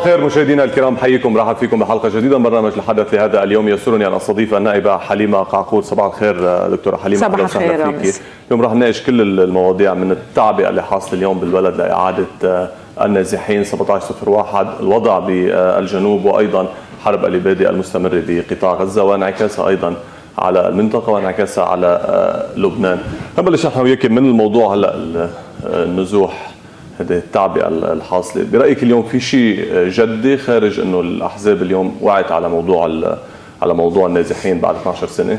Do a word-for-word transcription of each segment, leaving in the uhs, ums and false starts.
الخير مشاهدينا الكرام، حييكم مرحبا فيكم بحلقه جديده من برنامج الحدث لهذا اليوم. يسرني ان استضيف النائبه حليمه قعقود. صباح الخير دكتوره حليمه. صباح الخير. اليوم راح نناقش كل المواضيع من التعبئه اللي حاصله اليوم بالبلد لاعاده النازحين سبعة عشر صفر واحد، الوضع بالجنوب، وايضا حرب الاباده المستمره بقطاع غزه وانعكاسها ايضا على المنطقه وانعكاسها على لبنان. نبلش نحن وياك من الموضوع هلا النزوح، هذه التعبئه الحاصله. برايك اليوم في شيء جدي خارج انه الاحزاب اليوم وعت على موضوع على موضوع النازحين بعد اثنعش سنه؟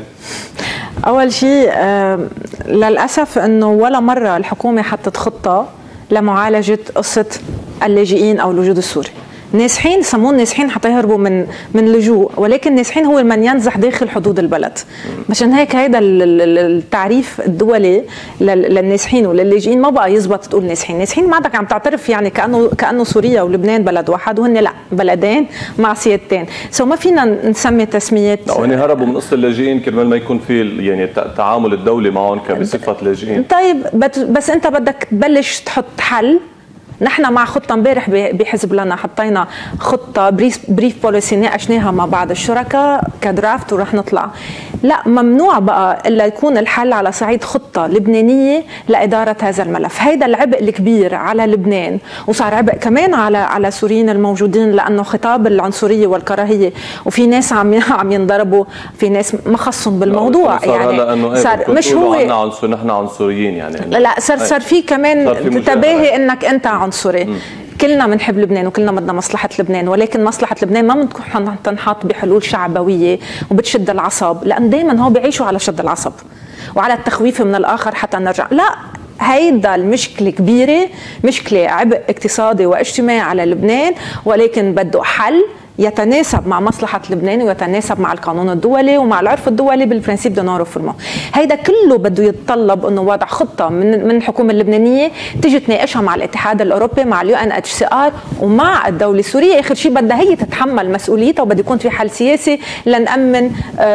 اول شيء آه للاسف انه ولا مره الحكومه حطت خطه لمعالجه قصه اللاجئين او الوجود السوري. نازحين سمون نازحين حتى يهربوا من من لجوء، ولكن نازحين هو من ينزح داخل حدود البلد. مشان هيك هيدا التعريف الدولي للنازحين وللاجئين ما بقى يزبط تقول نازحين، نازحين ما عندك عم تعترف يعني كانه كانه سوريا ولبنان بلد واحد، وهن لا بلدين مع سيادتين، سو ما فينا نسمي تسميات. لا هن هربوا من قصه اللاجئين كرمال ما يكون في يعني التعامل الدولي معهم بصفه لاجئين. طيب بس انت بدك تبلش تحط حل. نحن مع خطة امبارح بحزب لنا حطينا خطة بريف بريف بوليسي ناقشناها مع بعض الشركاء كدرافت ورح نطلع. لا ممنوع بقى الا يكون الحل على صعيد خطة لبنانية لإدارة هذا الملف. هيدا العبء الكبير على لبنان، وصار عبء كمان على على سوريين الموجودين، لأنه خطاب العنصرية والكراهية وفي ناس عم عم ينضربوا، في ناس ما خصهم بالموضوع. صار يعني صار مش هو عنصر نحن عنصريين يعني. لا صار صار في كمان تباهي انك انت عنصري. مم. كلنا بنحب لبنان وكلنا بدنا مصلحة لبنان، ولكن مصلحة لبنان ما بتكون تنحط بحلول شعبوية وبتشد العصب، لأن دايما هو بيعيشوا على شد العصب وعلى التخويف من الآخر حتى نرجع. لا، هيدا المشكلة كبيرة، مشكلة عبء اقتصادي واجتماعي على لبنان، ولكن بده حل يتناسب مع مصلحة لبنان ويتناسب مع القانون الدولي ومع العرف الدولي بالبرنسيب دو نون ريفورمون. هيدا كله بده يتطلب انه وضع خطة من من الحكومة اللبنانية تيجي تناقشها مع الاتحاد الاوروبي، مع اليو ان اتش سي ار، ومع الدولة السورية. اخر شيء بدها هي تتحمل مسؤوليتها، وبده يكون في حل سياسي لنأمن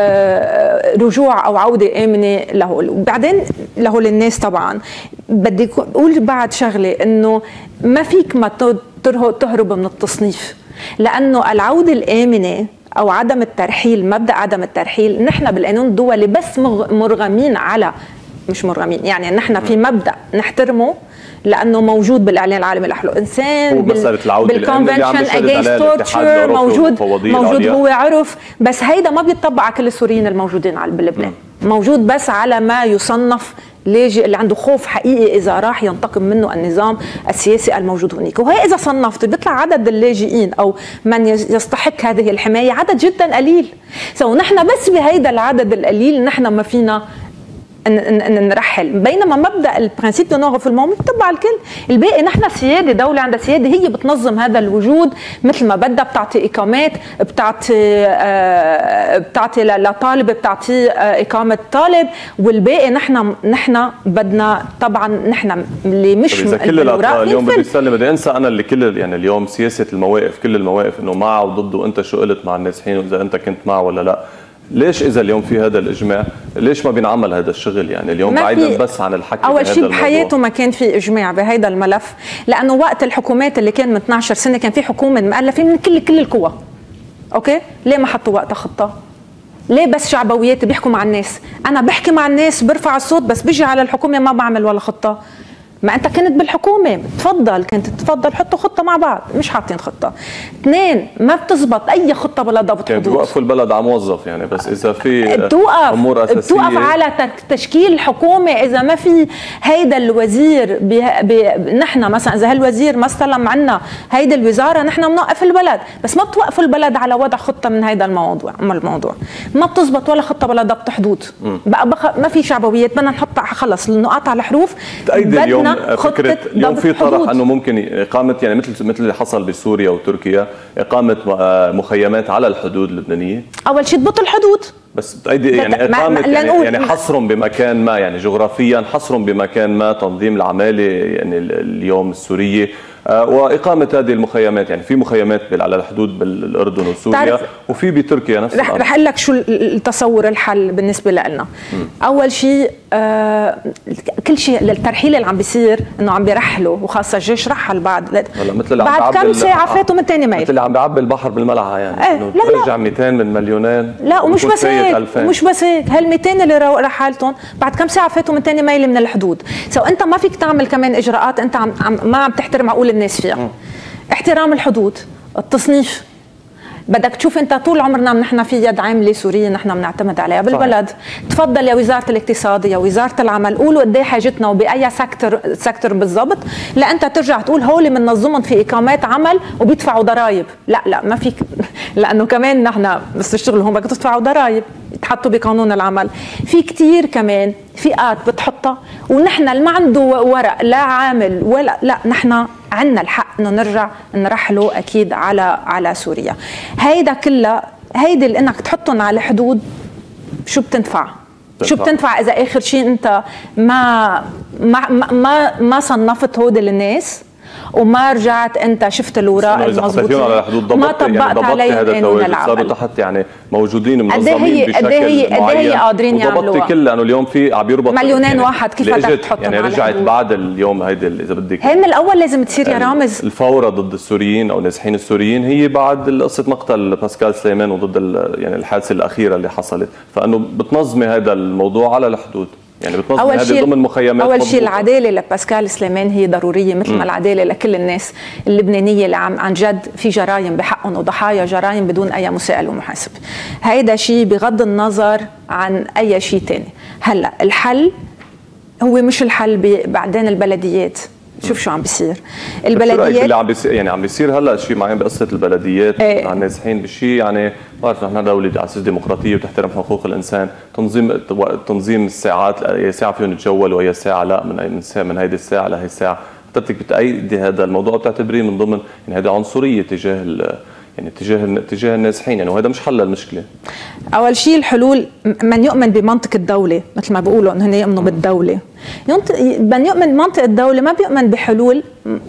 رجوع او عودة آمنة له. وبعدين له للناس طبعا. بدي اقول بعد شغلة، انه ما فيك ما تهرب من التصنيف، لأنه العودة الآمنة أو عدم الترحيل، مبدأ عدم الترحيل، نحن بالقانون الدولي بس مرغمين على، مش مرغمين يعني نحن في مبدأ نحترمه لأنه موجود بالإعلان العالمي لحقوق الإنسان، بالكونفنشن أجينست تورتشر، موجود موجود هو عرف، بس هيدا ما بيطبق على كل السوريين الموجودين بلبنان، موجود بس على ما يصنف لاجئ اللي عنده خوف حقيقي إذا راح ينتقم منه النظام السياسي الموجود هناك. وهي إذا صنفت بيطلع عدد اللاجئين أو من يستحق هذه الحماية عدد جدا قليل. سو نحن بس بهيدا العدد القليل نحن ما فينا ان نرحل، بينما مبدا البرنسيب دو نون ريفورمون بتطبق على الكل. الباقي نحن سياده، دوله عندها سياده، هي بتنظم هذا الوجود مثل ما بدها، بتعطي اقامات، بتعطي آه بتعطي لطالب بتعطي آه اقامه طالب، والباقي نحن نحن بدنا طبعا نحن اللي مش اذا كل اليوم بدي استلم بدي انسى انا اللي كل يعني اليوم سياسه المواقف، كل المواقف انه مع وضد، وانت شو قلت مع النازحين واذا انت كنت مع ولا لا. ليش إذا اليوم في هذا الإجماع ليش ما بينعمل هذا الشغل؟ يعني اليوم بعيدا بس عن الحكي أول شيء بحياته ما كان في إجماع بهذا الملف، لأنه وقت الحكومات اللي كان من اثنعش سنة كان في حكومة مؤلفة من كل كل القوى. أوكي؟ ليه ما حطوا وقتها خطة؟ ليه بس شعبويات بيحكوا مع الناس؟ أنا بحكي مع الناس برفع الصوت، بس بيجي على الحكومة ما بعمل ولا خطة. ما انت كنت بالحكومه، تفضل كنت تفضل حطوا خطه مع بعض، مش حاطين خطه. اثنين، ما بتزبط اي خطه بلا ضبط حدود. بيوقفوا البلد على موظف يعني، بس اذا في بتوقف امور اساسيه بتوقف على تشكيل حكومه. اذا ما في هيدا الوزير بي بي نحن مثلا اذا هالوزير ما استلم عنا هيدي الوزاره نحن بنوقف البلد، بس ما بتوقف البلد على وضع خطه من هيدا الموضوع. اما الموضوع ما بتزبط ولا خطه بلا ضبط حدود. بقى, بقى ما في شعبويات، بدنا نحط خلص النقاط على الحروف. بدنا فكرة اليوم في طرح انه ممكن اقامه يعني مثل مثل اللي حصل بسوريا وتركيا، اقامه مخيمات على الحدود اللبنانيه. اول شيء تضبط الحدود، بس بتأيدي يعني إقامة يعني, يعني حصرهم بمكان ما، يعني جغرافيا حصرهم بمكان ما، تنظيم العمالة يعني اليوم السورية، آه وإقامة هذه المخيمات. يعني في مخيمات على الحدود بالأردن وسوريا وفي بتركيا نفس رح, رح أقول لك شو التصور الحل بالنسبة لنا. أول شيء آه كل شيء الترحيل اللي عم بيصير إنه عم بيرحلوا، وخاصة الجيش رحل بعد مثل بعد كم ساعة فاتوا من ثاني ميل، مثل اللي عم بيعبي البحر بالملعة يعني ايه إنه ترجع مئتين من مليونين. لا ومش بس هيك، مش بس هيك، هال مئتين اللي رحالتهم بعد كم ساعة فاتوا من ثاني ميل من الحدود. سو أنت ما فيك تعمل كمان إجراءات أنت عم, عم ما عم تحترم عقول الناس فيها. م. احترام الحدود، التصنيف، بدك تشوف انت طول عمرنا نحن في يد عامله سوريه نحن بنعتمد عليها بالبلد. صحيح. تفضل يا وزاره الاقتصاد يا وزاره العمل قولوا قد ايه حاجتنا وباي سيكتور سيكتور بالضبط، لا انت ترجع تقول هول بننظمهم في اقامات عمل وبيدفعوا ضرائب. لا لا ما فيك لانه كمان نحن بس تشتغلوا هون بدك تدفعوا ضرائب يتحطوا بقانون العمل. في كثير كمان فئات بتحطها ونحن اللي ما عنده ورق لا عامل ولا لا، نحن عندنا الحق انه نرجع نرحله اكيد على على سوريا. هيدا كلها هيدي اللي انك تحطهم على الحدود شو بتنفع؟ شو بتنفع اذا اخر شيء انت ما ما ما, ما صنفت هودي الناس وما رجعت انت شفت الوراء المضبوطين على الحدود ما طبقت يعني عليهم قانون العمل. صاروا تحت يعني موجودين منظمين بشكل معين. قد ايه قادرين يعملوها؟ وضبطي كل لانه اليوم في عم يربط مليونين يعني واحد كيف بدك تحطهم يعني رجعت بعد اليوم هيدي اذا بدك هي من الاول لازم تصير يا رامز. الفوره ضد السوريين او النازحين السوريين هي بعد قصه مقتل باسكال سليمان وضد يعني الحادثه الاخيره اللي حصلت، فانه بتنظمي هذا الموضوع على الحدود. يعني أول شيء ضمن مخيمات أول شيء العدالة لباسكال سليمان هي ضرورية مثل م. ما العدالة لكل الناس اللبنانية اللي عم عن جد في جرائم بحقهم وضحايا جرائم بدون أي مسائل ومحاسب. هيدا شيء بغض النظر عن أي شيء تاني. هلا الحل هو مش الحل بعدين البلديات. شوف شو عم بيصير البلديات اللي عم بيصير يعني عم بيصير هلا شيء معين بقصه البلديات ايه. مع النازحين بشيء يعني بعرف نحن دوله على اساس ديمقراطيه وتحترم حقوق الانسان، تنظيم تنظيم الساعات اي ساعه فيهم يتجولوا واي ساعه لا، من من ساعه من هيدي الساعه لهي الساعه، حضرتك بتأيدي هذا الموضوع بتعتبريه من ضمن يعني هذه عنصريه تجاه يعني تجاه تجاه النازحين يعني، وهذا مش حل المشكله. اول شيء الحلول من يؤمن بمنطق الدوله مثل ما بيقولوا انه يؤمنوا بالدوله، من يؤمن بمنطق الدوله ما بيؤمن بحلول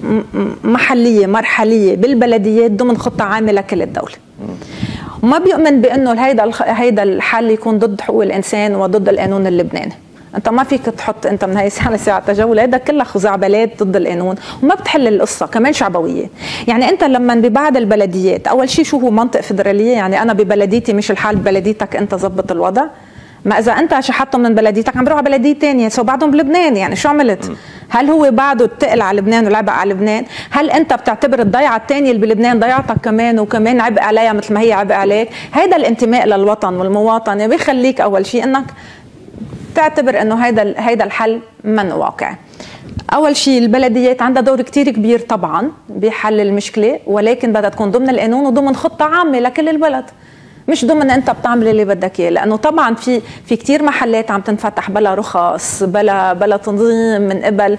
محليه مرحليه بالبلديات ضمن خطه عامه لكل الدوله. وما بيؤمن بانه هيدا هيدا الحل يكون ضد حقوق الانسان وضد القانون اللبناني. انت ما فيك تحط انت من هي الساعه لساعه تجول، هذا كلها خزعبلات ضد القانون وما بتحل القصه كمان شعبويه. يعني انت لما ببعض البلديات اول شيء شو هو منطق فدراليه، يعني انا ببلديتي مش الحال ببلديتك انت ظبط الوضع. ما اذا انت شحطهم من بلديتك عم بيروح على بلديه ثانيه سو بعدهم بلبنان، يعني شو عملت؟ هل هو بعده اتقل على لبنان ولعبق على لبنان؟ هل انت بتعتبر الضيعه الثانيه اللي بلبنان ضيعتك كمان وكمان عبء عليها مثل ما هي عبء عليك؟ هيدا الانتماء للوطن والمواطنه بيخليك اول شيء انك تعتبر انه هيدا هيدا الحل من واقع. اول شيء البلديات عندها دور كتير كبير طبعا بحل المشكله، ولكن بدها تكون ضمن القانون وضمن خطه عامه لكل البلد، مش ضمن انت بتعمل اللي بدك اياه، لانه طبعا في في كثير محلات عم تنفتح بلا رخص بلا بلا تنظيم من قبل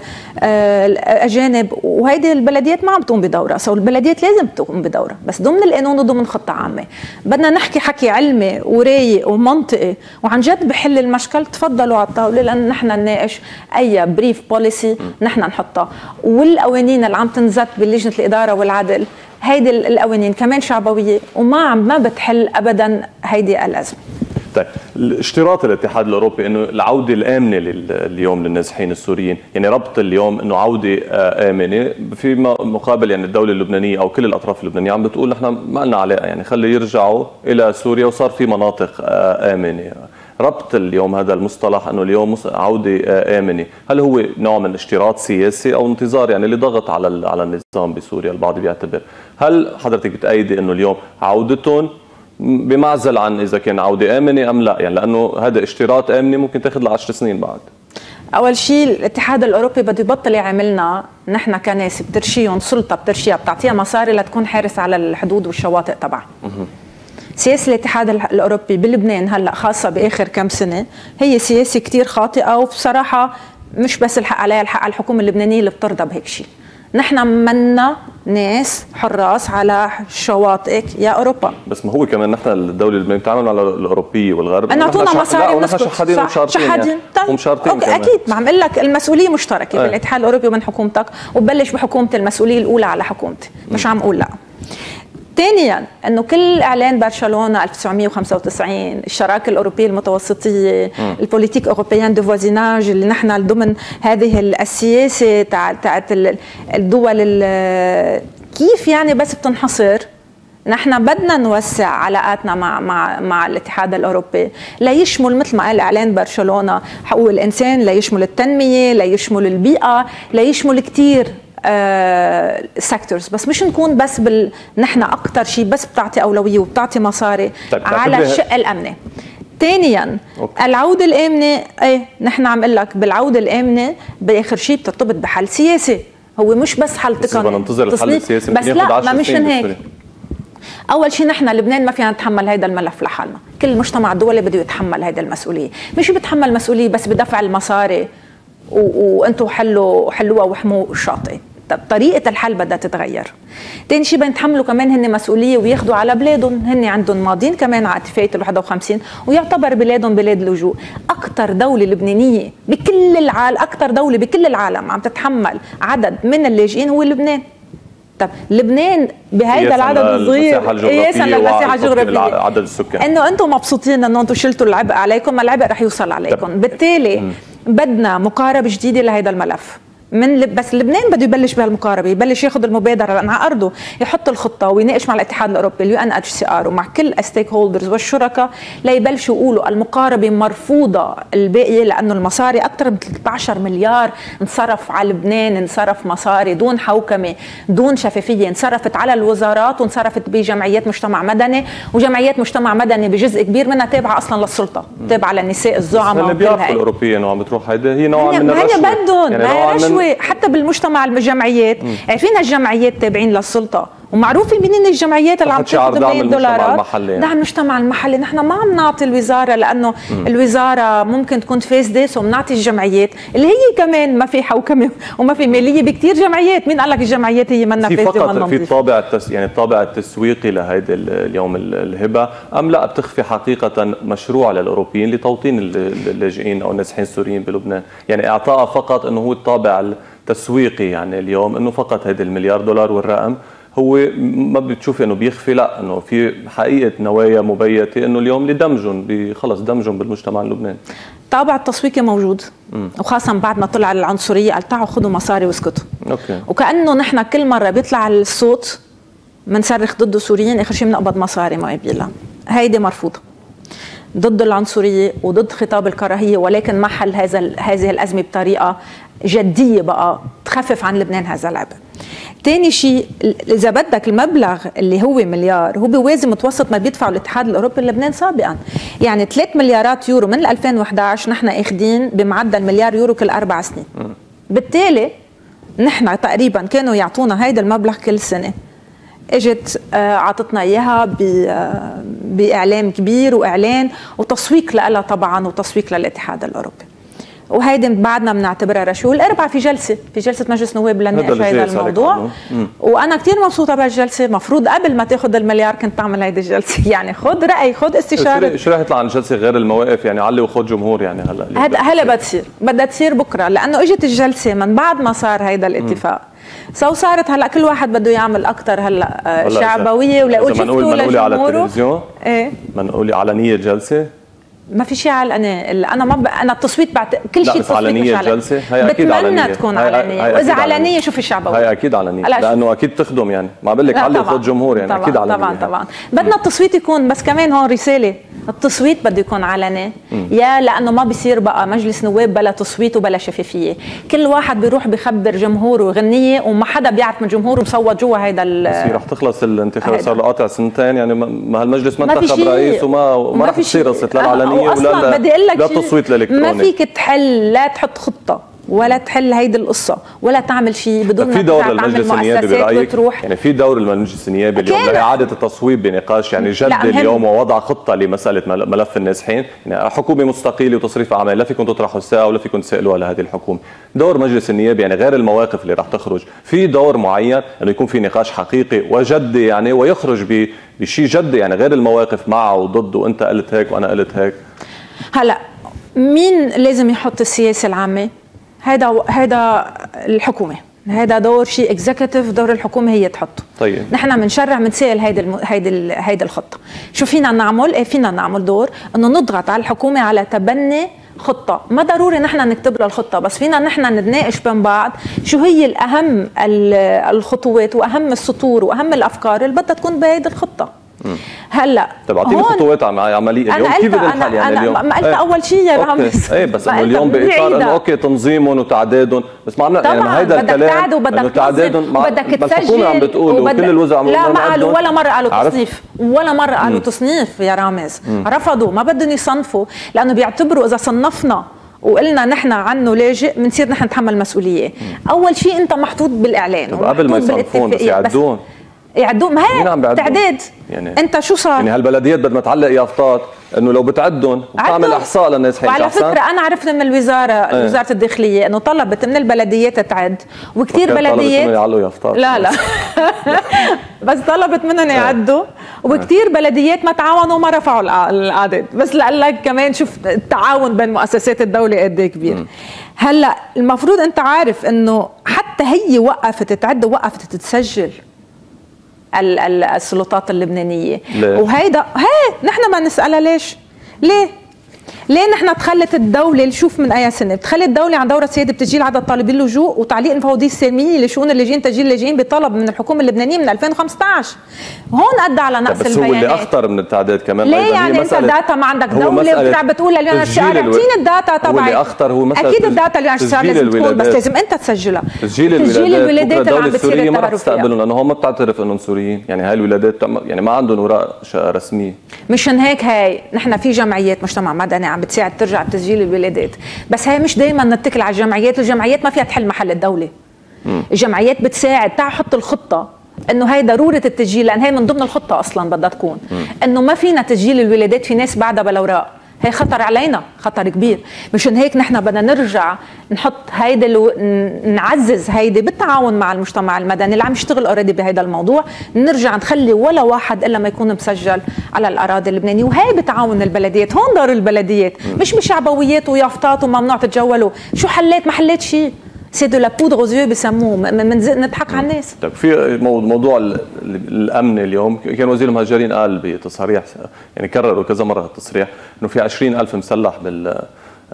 اجانب، وهيدي البلديات ما عم تقوم بدورها، سو البلديات لازم تقوم بدورها بس ضمن القانون وضمن خطه عامه. بدنا نحكي حكي علمي ورايق ومنطقي وعن جد بحل المشكل، تفضلوا على الطاوله لان نحن نناقش اي بريف بوليسي نحن نحطها، والقوانين اللي عم تنزت بلجنه الاداره والعدل هيدي القوانين كمان شعبويه وما عم ما بتحل ابدا هيدي الازمه. طيب اشتراط الاتحاد الاوروبي انه العوده الامنه اليوم للنازحين السوريين، يعني ربط اليوم انه عوده امنه في مقابل يعني الدوله اللبنانيه او كل الاطراف اللبنانيه عم بتقول نحن ما لنا علاقه، يعني خلي يرجعوا الى سوريا وصار في مناطق امنه. ربط اليوم هذا المصطلح انه اليوم عوده امنه، هل هو نوع من اشتراط سياسي او انتظار يعني لضغط على على النظام بسوريا؟ البعض بيعتبر. هل حضرتك بتأيدي انه اليوم عودتهم بمعزل عن اذا كان عوده امنه ام لا؟ يعني لانه هذا اشتراط امني ممكن تاخذ لعشر سنين بعد. اول شيء الاتحاد الاوروبي بده يبطل يعملنا نحن كناس بترشيهم سلطه بترشيها بتعطيها مصاري لتكون حارس على الحدود والشواطئ تبعها. سياسة الاتحاد الأوروبي بلبنان هلأ خاصة بآخر كم سنة هي سياسة كتير خاطئة، وبصراحة مش بس الحق عليها، الحق على الحكومة اللبنانية اللي بترضى بهيك شيء. نحن منا ناس حراس على شواطئك يا اوروبا. بس ما هو كمان نحن الدوله اللي بنتعامل على الاوروبيه والغرب انه اعطونا مصاري ونحن شحادين ومشارطين يعني. طيب. ومشارطين كمان. اكيد ما عم اقول لك المسؤوليه مشتركه أه. بالاتحاد الاوروبي ومن حكومتك، وببلش بحكومه المسؤوليه الاولى على حكومتي، مش عم اقول لا. ثانيا انه كل اعلان برشلونه ألف وتسعمية وخمسة وتسعين، الشراكه الاوروبيه المتوسطيه، م. البوليتيك اوروبيان دو فوازيناج اللي نحن ضمن هذه السياسه تاعت الدول، كيف يعني بس بتنحصر. نحن بدنا نوسع علاقاتنا مع مع مع الاتحاد الاوروبي ليشمل مثل ما قال اعلان برشلونه حقوق الانسان، ليشمل التنميه، ليشمل البيئه، ليشمل كثير سيكتورز، بس مش نكون بس بال نحن اكثر شيء بس بتعطي اولويه وبتعطي مصاري طيب على الشق الامني. ثانيا العوده الامنه، ايه نحن عم اقول لك بالعوده الامنه باخر شيء بترتبط بحل سياسي، هو مش بس حل تقني. بس ننتظر الحل السياسي بس لا ما مش هيك. اول شيء نحن لبنان ما فينا نتحمل هذا الملف لحالنا، كل المجتمع الدولي بده يتحمل هذه المسؤوليه، مش بتحمل مسؤوليه بس بدفع المصاري وانتم حلوا حلوها وحموا الشاطئ. طب طريقه الحل بدها تتغير. ثاني شيء بيتحملوا كمان هن مسؤوليه وياخذوا على بلادهم، هن عندهم ماضين كمان على اتفاقيه ال واحد وخمسين ويعتبر بلادهم بلاد لجوء. اكثر دوله لبنانيه بكل العالم، اكثر دوله بكل العالم عم تتحمل عدد من اللاجئين هو لبنان. طب لبنان بهيدا العدد الصغير قياسا للمساحه الجغرافيه عدد السكان، انه انتم مبسوطين انه انتم شلتوا العبء عليكم، ما العبء رح يوصل عليكم. بالتالي م. بدنا مقاربه جديده لهيدا الملف من لب... بس لبنان بده يبلش بهالمقاربه، يبلش ياخذ المبادره على ارضه، يحط الخطه ويناقش مع الاتحاد الاوروبي اليو ان اتش سي ار ومع كل الستيك هولدرز والشركاء ليبلشوا يقولوا المقاربه مرفوضه الباقيه، لانه المصاري اكثر من ثلاثة عشر مليار انصرف على لبنان، انصرف مصاري دون حوكمه دون شفافيه، انصرفت على الوزارات وانصرفت بجمعيات مجتمع مدني، وجمعيات مجتمع مدني بجزء كبير منها تابعه اصلا للسلطه، تابعه للنساء الزعماء. اللي بيعرفوا الاوروبيين وعم بتروح هيدا هي نوع من الرشوه، هي بدهم يعني رشوه حتى بالمجتمع الجمعيات. عارفين هالجمعيات تابعين للسلطه ومعروفين مين الجمعيات اللي عم تاخذ ملايين دولارات. دعم المجتمع المحلي. نحن ما عم نعطي الوزاره لانه م. الوزاره ممكن تكون فاسده، سو بنعطي الجمعيات اللي هي كمان ما في حوكمه وما في ماليه بكثير جمعيات. مين قال لك الجمعيات هي منا فاسده ومنا نظيفه؟ في طابع التس... يعني الطابع التسويقي لهيدا اليوم الهبه، ام لا بتخفي حقيقه مشروع للاوروبيين لتوطين اللاجئين او النازحين السوريين بلبنان؟ يعني اعطاء فقط انه هو الطابع التسويقي، يعني اليوم انه فقط هيدا المليار دولار والرقم هو ما بتشوفي انه بيخفي، لا انه في حقيقه نوايا مبيته انه اليوم لدمجهم خلص دمجهم بالمجتمع اللبناني. طابع التسويقي موجود، مم. وخاصه بعد ما طلع العنصريه قال تعوا خذوا مصاري واسكتوا. اوكي. وكانه نحن كل مره بيطلع الصوت بنصرخ ضده سوريين، اخر شيء بنقبض مصاري ما يبيلها. هيدي مرفوضه. ضد العنصريه وضد خطاب الكراهيه، ولكن ما حل هذا هذه الازمه بطريقه جديه بقى تخفف عن لبنان هذا العبء. ثاني شيء اذا بدك المبلغ اللي هو مليار هو بيوازي متوسط ما بيدفعه الاتحاد الاوروبي للبنان سابقا، يعني ثلاث مليارات يورو من ألفين وإحدى عشر نحن اخذين بمعدل مليار يورو كل اربع سنين. بالتالي نحن تقريبا كانوا يعطونا هيدا المبلغ كل سنه، اجت عطتنا اياها باعلام كبير واعلان وتسويق لها طبعا وتسويق للاتحاد الاوروبي، وهيدي بعدنا بنعتبرها رشوه. الاربعاء في جلسه في جلسه مجلس نواب لنناقش هذا الموضوع، وانا كثير مبسوطه بهالجلسه. مفروض قبل ما تاخذ المليار كنت تعمل هيدي الجلسه، يعني خذ راي، خذ استشاره. شو رح يطلع عن الجلسه غير المواقف؟ يعني علي وخذ جمهور يعني هلا هلا هلا بتصير بدها تصير بكره، لانه اجت الجلسه من بعد ما صار هيدا الاتفاق. سو صارت هلا كل واحد بده يعمل اكثر هلا شعبويه ولا يقول شفتوا لجمهوره على التلفزيون. ايه منقولي علنيه الجلسه؟ ما في شيء علني، انا ما ب... انا التصويت بعد كل شيء تصويت علنيه الجلسه، هي اكيد علنيه، بتمنى تكون علنيه، واذا علنيه شوف الشعبويه هي اكيد علنيه لانه اكيد تخدم، يعني ما بقول لك علي وخذ جمهور، يعني طبعًا اكيد علنيه. طبعا طبعا بدنا التصويت يكون، بس كمان هون رساله، التصويت بده يكون علني، يا لانه ما بيصير بقى مجلس نواب بلا تصويت وبلا شفافيه، كل واحد بيروح بيخبر جمهوره غنيه وما حدا بيعرف من جمهوره مصوت جوا هيدا ال رح تخلص الانتخابات، صار له قاطع سنتين، يعني ما هالمجلس ما انتخب رئيس وما ما رح تصير قصه لا العلنيه ولا لا تصويت الالكتروني. ما فيك تحل لا تحط خطه ولا تحل هيدي القصه ولا تعمل شيء بدون ما في دور للمجلس النيابي برايك؟ يعني في دور للمجلس النيابي اليوم لاعاده التصويب بنقاش يعني جد اليوم ووضع خطه لمساله ملف النازحين، يعني حكومه مستقيله وتصريف اعمال لا فيكم تطرحوا الساعه ولا فيكم تسالوا على هذه الحكومه. دور مجلس النيابي يعني غير المواقف اللي راح تخرج، في دور معين انه يكون في نقاش حقيقي وجدي يعني ويخرج بشيء جدي، يعني غير المواقف معه وضد وانت قلت هيك وانا قلت هيك. هلا مين لازم يحط السياسه العامه؟ هذا هذا الحكومه، هذا دور شيء اكزيكتيف، دور الحكومه هي تحطه. طيب نحن بنشرع بنسال هيدي الم... هيدي هيدي الخطه، شو فينا نعمل؟ ايه فينا نعمل دور انه نضغط على الحكومه على تبني خطه، ما ضروري نحن نكتب لها الخطه، بس فينا نحن نتناقش بين بعض شو هي الاهم الخطوات واهم السطور واهم الافكار اللي بدها تكون بهيدي الخطه. هلا طيب اعطيني خطوات عمليه اليوم كيف بدنا نحل يعني اليوم؟ ما قلت اول شيء يا رامز ايه بس انه اليوم باطار انه اوكي تنظيمهم وتعدادهم، بس ما عم يعني هيدا الكلام انه تعدادهم بدك تسجل الحكومه عم بتقول وكل الوزراء عم لا ما قالوا ولا مره قالوا تصنيف، ولا مره قالوا تصنيف يا رامز، رفضوا ما بدهم يصنفوا لانه بيعتبروا اذا صنفنا وقلنا نحن عنه لاجئ بنصير نحن نتحمل مسؤوليه. اول شيء انت محطوط بالاعلان قبل ما يصنفون بس يعدون يعدون، ما هي تعداد يعني. انت شو صار؟ يعني هالبلديات بدل ما تعلق يافطات انه لو بتعدهم وتعمل احصاء للناس. وعلى فكره انا عرفت من الوزاره ايه؟ وزاره الداخليه انه طلبت من البلديات تعد، وكثير بلديات طلبت يعلقوا يافطات. لا لا بس طلبت منهم يعدوا، وكثير بلديات ما تعاونوا وما رفعوا الاعداد، بس لك كمان شوف التعاون بين مؤسسات الدوله قد ايه كبير. م. هلا المفروض انت عارف انه حتى هي وقفت تعد ووقفت تتسجل السلطات اللبنانيه، وهيدا هي نحن ما نسالها ليش؟ ليه؟ ليه نحن تخلت الدولة شوف من أي سنة؟ تخلت الدولة عن دورة سيادة بتسجيل عدد طالبين اللجوء وتعليق المفوضية السلمية لشؤون اللاجئين تسجيل اللاجئين بطلب من الحكومة اللبنانية من ألفين وخمسة عشر. هون أدى على نقص بس البيانات. بس هو اللي أخطر من التعداد كمان. ليه يعني أنت الداتا ما عندك دولة بترجع بتقول لليون الشعر اعطيني الداتا تبعي. هو اللي أخطر هو مثلا أكيد الداتا اللي الشعر لازم تكون بس لازم أنت تسجلها. تسجيل الولادات الدولة السورية ما رح تستقبلهم لأنه هم ما بتعترف إنهم سوريين، يعني هاي الولادات يعني ما عندهم وراء رسمية. مشان هيك هاي نحن في جمعيات مجتمع مدني عم بتساعد ترجع تسجيل الولادات، بس هي مش دائما نتكل على الجمعيات، الجمعيات ما فيها تحل محل الدوله. م. الجمعيات بتساعد تعال حط الخطه انه هي ضروره التسجيل، لان هي من ضمن الخطه اصلا بدها تكون م. انه ما فينا تسجيل الولادات في ناس بعدها بلا اوراق، هي خطر علينا، خطر كبير. مشان هيك نحن بدنا نرجع نحط هيدا الو... نعزز هيدي بالتعاون مع المجتمع المدني اللي عم يشتغل اوريدي بهيدا الموضوع، نرجع نخلي ولا واحد الا ما يكون مسجل على الاراضي اللبنانيه، وهي بتعاون البلديات، هون دور البلديات، مش بشعبويات ويافطات وممنوع تتجولوا، شو حليت ما حليت شيء. سي دو لا بودر اوز يو بسموه، نضحك على الناس. طيب في موضوع الامن اليوم، كان وزير المهاجرين قال بتصريح يعني كرروا كذا مره التصريح انه في عشرين ألف مسلح بال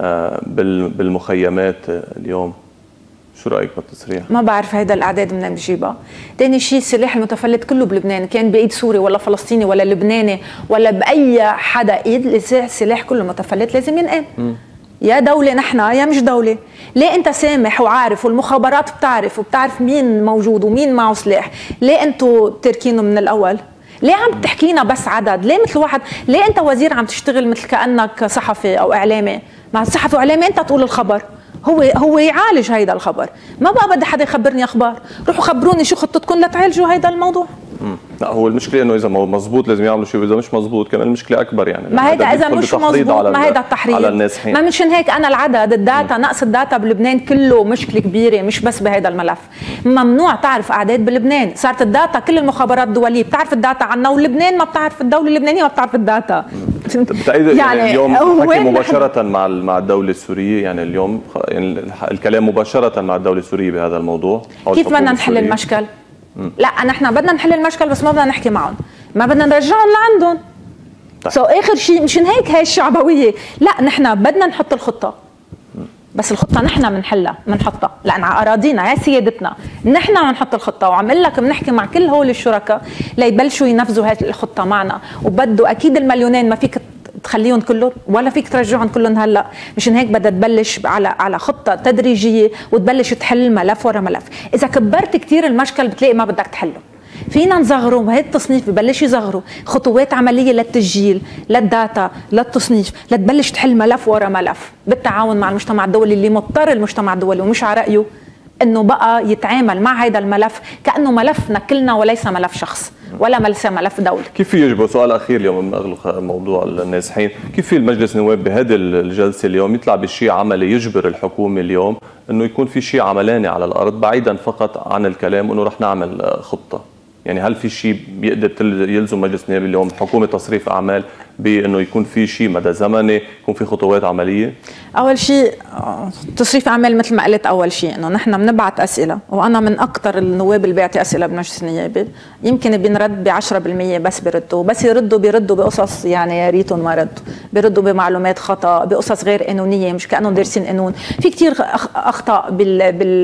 بالمخيمات اليوم، شو رايك بالتصريح؟ ما بعرف هيدا الاعداد منين بجيبها. ثاني شيء السلاح المتفلت كله بلبنان، كان بايد سوري ولا فلسطيني ولا لبناني ولا باي حدا ايد، السلاح كله متفلت لازم ينقام. يا دولة نحن يا مش دولة. ليه انت سامح وعارف والمخابرات بتعرف وبتعرف مين موجود ومين معه سلاح، ليه انتوا تركينه من الاول؟ ليه عم تحكينا بس عدد؟ ليه مثل واحد، ليه انت وزير عم تشتغل مثل كأنك صحفي او اعلامي؟ مع الصحفي واعلامي انت تقول الخبر، هو هو يعالج هيدا الخبر، ما بقى بدي حدا يخبرني اخبار، روحوا خبروني شو خطتكم لتعالجوا هيدا الموضوع. امم لا هو المشكله انه اذا مزبوط لازم يعملوا شيء، واذا مش مزبوط كمان المشكله اكبر يعني. ما هيدا اذا مش مزبوط ما هيدا التحريض على النازحين. ما مشان هيك انا العدد الداتا مم. نقص الداتا بلبنان كله مشكله كبيره، مش بس بهيدا الملف. ممنوع تعرف اعداد بلبنان، صارت الداتا كل المخابرات الدوليه بتعرف الداتا عنا، ولبنان ما بتعرف، الدوله اللبنانيه ما بتعرف الداتا. يعني اليوم حكي مباشره مع مع الدوله السوريه، يعني اليوم يعني الكلام مباشره مع الدوله السوريه بهذا الموضوع. كيف بدنا نحل المشكل؟ لا نحن بدنا نحل المشكل بس ما بدنا نحكي معهم، ما بدنا نرجعهم لعندهم. طيب. سو اخر شيء مشان هيك هاي الشعبويه، لا نحن بدنا نحط الخطه، بس الخطه نحن بنحلها بنحطها لان على اراضينا، هي سيادتنا، نحن بنحط الخطه، وعم اقول لك بنحكي مع كل هول الشركاء ليبلشوا ينفذوا هاي الخطه معنا، وبده اكيد المليونين ما فيك تخليهم كلهم ولا فيك ترجعهم كلهم هلا، مشان هيك بدها تبلش على على خطه تدريجيه وتبلش تحل ملف ورا ملف. اذا كبرت كثير المشكل بتلاقي ما بدك تحله، فينا نصغره، وهي التصنيف ببلش يصغروا خطوات عمليه للتسجيل، للداتا، للتصنيف، لتبلش تحل ملف ورا ملف بالتعاون مع المجتمع الدولي اللي مضطر المجتمع الدولي ومش على رايه انه بقى يتعامل مع هذا الملف كانه ملفنا كلنا وليس ملف شخص ولا ليس ملف دولي. كيف في يجب سؤال اخير اليوم من اغلق موضوع النازحين، كيف في المجلس النواب بهذه الجلسه اليوم يطلع بشيء عملي يجبر الحكومه اليوم انه يكون في شيء عملاني على الارض بعيدا فقط عن الكلام انه رح نعمل خطه؟ يعني هل في شيء بيقدر يلزم مجلس النواب اليوم حكومه تصريف اعمال بانه يكون في شيء مدى زمني، يكون في خطوات عمليه؟ اول شيء تصريف اعمال مثل ما قلت، اول شيء انه نحن بنبعث اسئله، وانا من اكثر النواب اللي بيعطي اسئله بالمجلس النيابي، يمكن بنرد ب عشرة بالمية بس بيردوا، بس يردوا بيردوا بقصص يعني يا ريتهم ما ردوا، بيردوا بمعلومات خطا، بقصص غير قانونيه مش كانهم دارسين قانون، في كثير اخطاء بال بال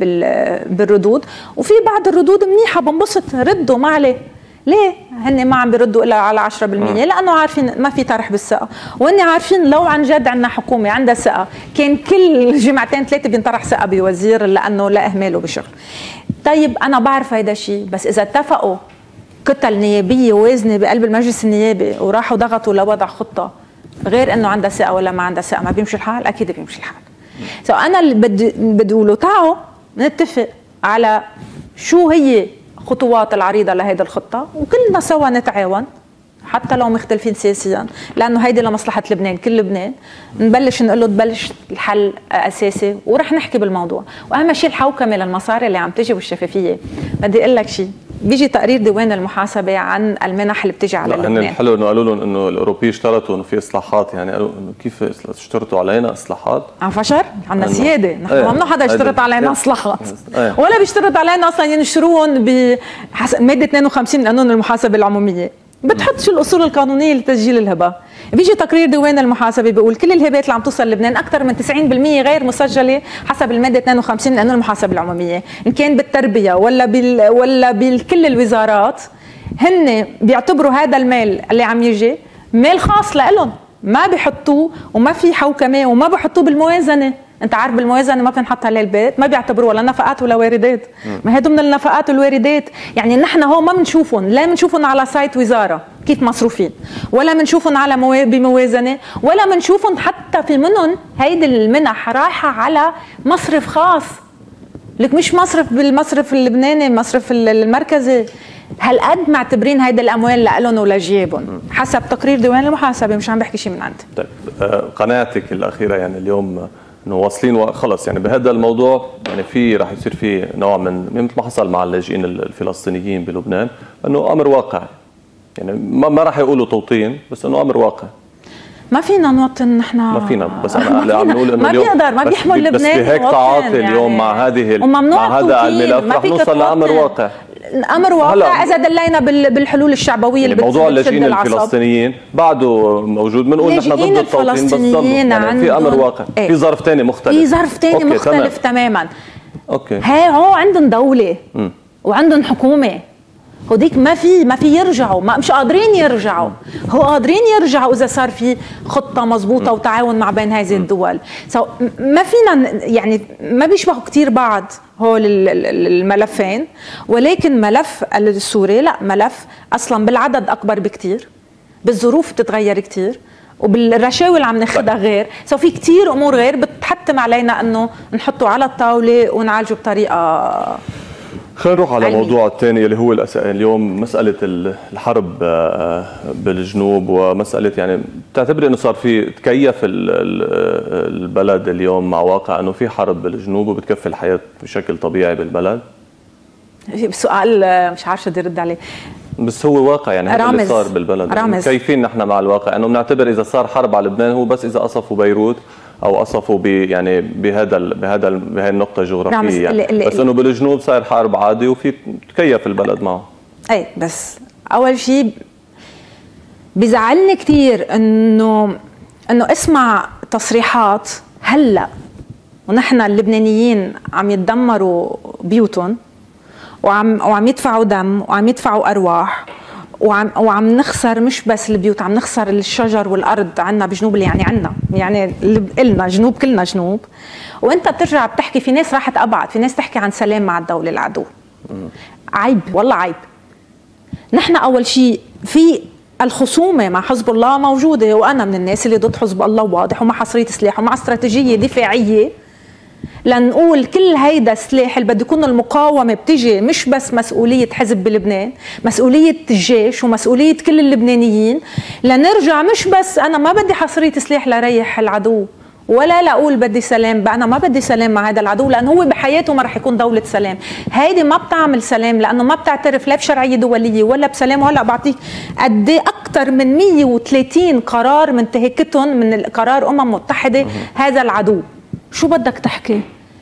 بال بالردود، وفي بعض الردود منيحه بنبسط ردوا ما عليه. ليه؟ هن ما عم بيردوا الا على عشرة بالمية لانه عارفين ما في طرح بالثقه، وهن عارفين لو عن جد عندنا حكومه عندها ثقه كان كل جمعتين ثلاثه بينطرح ثقه بوزير لانه لا اهماله بشغل. طيب انا بعرف هيدا الشيء، بس اذا اتفقوا كتل نيابيه وازنه بقلب المجلس النيابي وراحوا ضغطوا لوضع خطه غير انه عندها ثقه ولا ما عندها ثقه، ما بيمشي الحال؟ اكيد بيمشي الحال. سو انا اللي بدي بدي اقوله تعالوا نتفق على شو هي خطوات العريضة لهيدي الخطة وكلنا سوا نتعاون حتى لو مختلفين سياسيا، لأنه هيدي لمصلحة لبنان، كل لبنان نبلش نقول له تبلش الحل أساسي ورح نحكي بالموضوع. وأهم شيء الحوكمة للمصاري اللي عم تجي والشفافية. بدي أقول لك شيء، بيجي تقرير ديوان المحاسبة عن المنح اللي بتجي على لبنان. الحلو انه قالوا لهم انه الاوروبي اشترطوا انه في اصلاحات، يعني قالوا انه كيف اشترطوا علينا اصلاحات؟ عم فشر؟ عنا سيادة، نحن ممنوع حدا يشترط علينا اصلاحات ولا بيشترط علينا اصلا ينشروهم بحسب مادة اثنين وخمسين من قانون المحاسبة العمومية، بتحط شو الاصول القانونيه لتسجيل الهبه. بيجي تقرير ديوان المحاسبه بيقول كل الهبات اللي عم توصل لبنان اكثر من تسعين بالمية غير مسجله حسب الماده اثنين وخمسين من قانون المحاسبه العموميه، ان كان بالتربيه ولا بال ولا بكل الوزارات، هن بيعتبروا هذا المال اللي عم يجي مال خاص لهم، ما بيحطوه وما في حوكمه وما بيحطوه بالموازنه. انت عارف بالموازنه ما بنحطها للبيت، ما بيعتبروها ولا نفقات ولا واردات، ما هي ضمن النفقات والواردات. يعني نحن هون ما بنشوفهم، لا بنشوفهم على سايت وزاره كيف مصروفين، ولا بنشوفهم على مو... بموازنه، ولا بنشوفهم حتى في منهم هيدي المنح رايحه على مصرف خاص، لك مش مصرف بالمصرف اللبناني، المصرف المركزي. هالقد معتبرين هيدي الاموال لهم ولجيبهم حسب تقرير ديوان المحاسبه، مش عم بحكي شيء من عندي. طيب قناعتك الاخيره يعني اليوم انه واصلين خلص يعني بهذا الموضوع، يعني في راح يصير في نوع من مثل ما حصل مع اللاجئين الفلسطينيين بلبنان، انه امر واقع، يعني ما راح يقولوا توطين بس انه امر واقع. ما فينا نوطن نحن، ما فينا، بس انا عم نقول انه ما بيقدر، ما بيحمل لبنان بس بهيك تعاطي يعني اليوم مع هذه مع هذا الملف رح نوصل لامر واقع. امر واقع اذا دلينا بالحلول الشعبويه يعني اللي موضوع اللاجئين الفلسطينيين بعده موجود، بنقول نحن ضد التوطين بس يعني في امر واقع، ايه؟ في ظرف ثاني مختلف، في ظرف ثاني مختلف تمام. تماما. اوكي، هي هو عندهم دوله م. وعندهم حكومه، هوديك ما في ما في يرجعوا، ما مش قادرين يرجعوا، هو قادرين يرجعوا اذا صار في خطه مضبوطه وتعاون مع بين هذه الدول. سو ما فينا يعني ما بيشبهوا كثير بعض هول الملفين، ولكن ملف السوري لا، ملف اصلا بالعدد اكبر بكثير، بالظروف بتتغير كثير، وبالرشاوي اللي عم ناخذها غير، سو في كثير امور غير بتحتم علينا انه نحطه على الطاوله ونعالجه بطريقه. خلينا نروح على الموضوع الثاني اللي هو اليوم مسألة الحرب بالجنوب، ومسألة يعني بتعتبري انه صار في تكيف البلد اليوم مع واقع انه في حرب بالجنوب وبتكفي الحياة بشكل طبيعي بالبلد؟ سؤال مش عارفة بدي ارد عليه، بس هو واقع يعني هذا اللي صار بالبلد. رامز. كيفين نحن مع الواقع انه بنعتبر اذا صار حرب على لبنان هو بس اذا قصفوا بيروت او قصفوا ب يعني بهذا بهذا بهي النقطه الجغرافيه يعني. اللي بس انه بالجنوب صار حرب عادي وفي تكيف البلد معه. اي بس اول شيء بزعلني كثير انه انه اسمع تصريحات هلا ونحن اللبنانيين عم يتدمروا بيوتهم وعم وعم يدفعوا دم وعم يدفعوا ارواح وعم وعم نخسر مش بس البيوت، عم نخسر الشجر والارض عنا بجنوب اللي يعني عنا يعني قلنا جنوب كلنا جنوب، وانت بترجع بتحكي في ناس راحت ابعد، في ناس تحكي عن سلام مع الدوله العدو. عيب والله عيب. نحن اول شيء في الخصومه مع حزب الله موجوده، وانا من الناس اللي ضد حزب الله واضح، ومع حصريه سلاح ومع استراتيجيه دفاعيه لنقول كل هيدا السلاح اللي بده يكون المقاومه بتجي مش بس مسؤوليه حزب بلبنان، مسؤوليه الجيش ومسؤوليه كل اللبنانيين، لنرجع مش بس انا ما بدي حصريه سلاح لريح العدو ولا لاقول بدي سلام، بقى انا ما بدي سلام مع هذا العدو لانه هو بحياته ما رح يكون دوله سلام. هيدي ما بتعمل سلام لانه ما بتعترف لا بشرعيه دوليه ولا بسلام. وهلا بعطيك قد ايه اكثر من مية وثلاثين قرار من انتهاكتهم من قرار امم متحده هذا العدو. شو بدك تحكي؟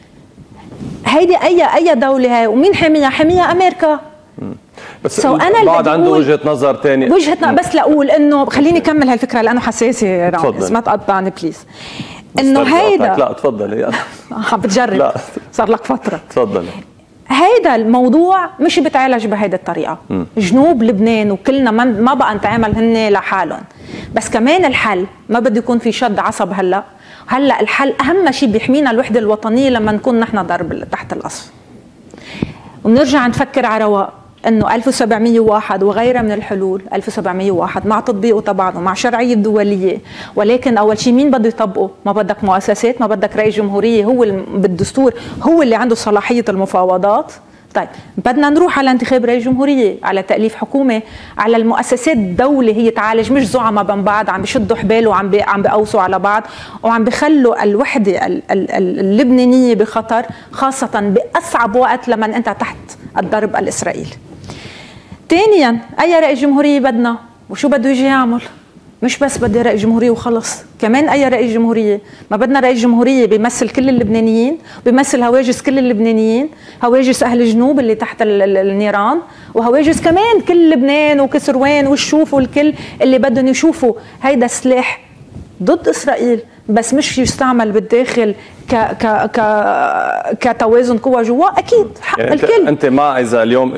هيدي اي اي دوله هاي ومين حاميها؟ حاميها امريكا. بس أنا بعد عنده وجهه نظر ثانيه. وجهه بس لاقول انه خليني اكمل هالفكره لانه حساسه رامز، ما تقطعني بليز. انه هيدا لا تفضلي عم بتجرب لا. صار لك فتره. تفضلي. هيدا الموضوع مش بتعالج بهيدي الطريقه. م. جنوب لبنان وكلنا ما بقى نتعامل هن لحالهم، بس كمان الحل ما بده يكون في شد عصب. هلا هلا الحل اهم شيء بيحمينا الوحده الوطنيه لما نكون نحن ضرب تحت القصف، ونرجع نفكر على رواق انه ألف وسبعمية وواحد وغيرها من الحلول. ألف وسبعمية وواحد مع تطبيقه طبعا ومع شرعيه دوليه، ولكن اول شيء مين بده يطبقه؟ ما بدك مؤسسات، ما بدك رئيس جمهوريه هو بالدستور هو اللي عنده صلاحيه المفاوضات. طيب بدنا نروح على انتخاب رئيس جمهوريه، على تأليف حكومه، على المؤسسات الدوله هي تعالج، مش زعماء بين بعض عم بيشدوا حبال وعم بي عم بيقوسوا على بعض وعم بيخلوا الوحده اللبنانيه بخطر، خاصه باصعب وقت لما انت تحت الضرب الاسرائيلي. ثانيا اي رئيس جمهوريه بدنا وشو بده يجي يعمل؟ مش بس بدي رئيس جمهوريه وخلص، كمان اي رئيس جمهوريه. ما بدنا رئيس جمهوريه بيمثل كل اللبنانيين، بيمثل هواجس كل اللبنانيين، هواجس اهل الجنوب اللي تحت النيران، وهواجس كمان كل لبنان وكسروان والشوف والكل اللي بدهم يشوفوا هيدا السلاح ضد اسرائيل، بس مش يستعمل بالداخل ك ك ك كتوازن قوى جوا. اكيد حق يعني الكل. انت مع اذا اليوم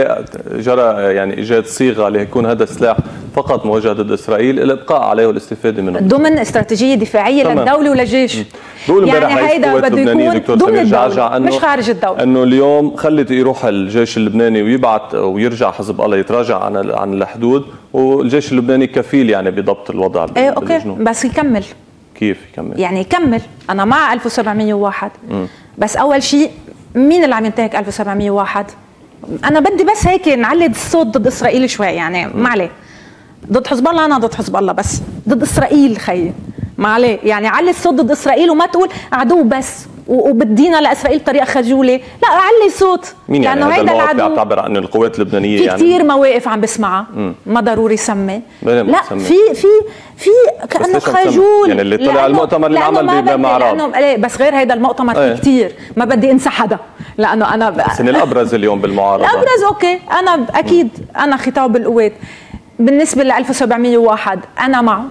جرى يعني ايجاد صيغه ليكون هذا السلاح فقط موجه ضد اسرائيل، الابقاء عليه والاستفاده منه ضمن استراتيجيه دفاعيه للدوله وللجيش. يعني هيدا بده يكون ضمن الدوله مش خارج الدوله. انه اليوم خلت يروح الجيش اللبناني ويبعث ويرجع حزب الله يتراجع عن عن الحدود، والجيش اللبناني كفيل يعني بضبط الوضع ايه اوكي بالجنوب. بس يكمل. كيف يكمل؟ يعني يكمل. انا مع ألف وسبعمية وواحد، م. بس اول شيء مين اللي عم ينتهك ألف وسبعمية وواحد؟ انا بدي بس هيك نعلي الصوت ضد اسرائيل شوي، يعني ما عليه. ضد حزب الله انا ضد حزب الله، بس ضد اسرائيل خيي ما عليه. يعني علي الصوت ضد اسرائيل وما تقول عدو بس وبدينا لاسرائيل بطريقه خجوله، لا علي صوت. مين يعني هذا الموقف بيعتبر عن القوات اللبنانيه؟ في يعني كثير مواقف عم بسمعها، ما ضروري سمي. لا في في في كانه خجول. يعني اللي طلع المؤتمر اللي عمل بمعرض، بس غير هذا المؤتمر في كثير، ما بدي انسى حدا لانه انا بس الابرز اليوم بالمعارضه. الابرز اوكي، انا اكيد انا خطاب القوات بالنسبه ل ألف وسبعمية وواحد انا معه.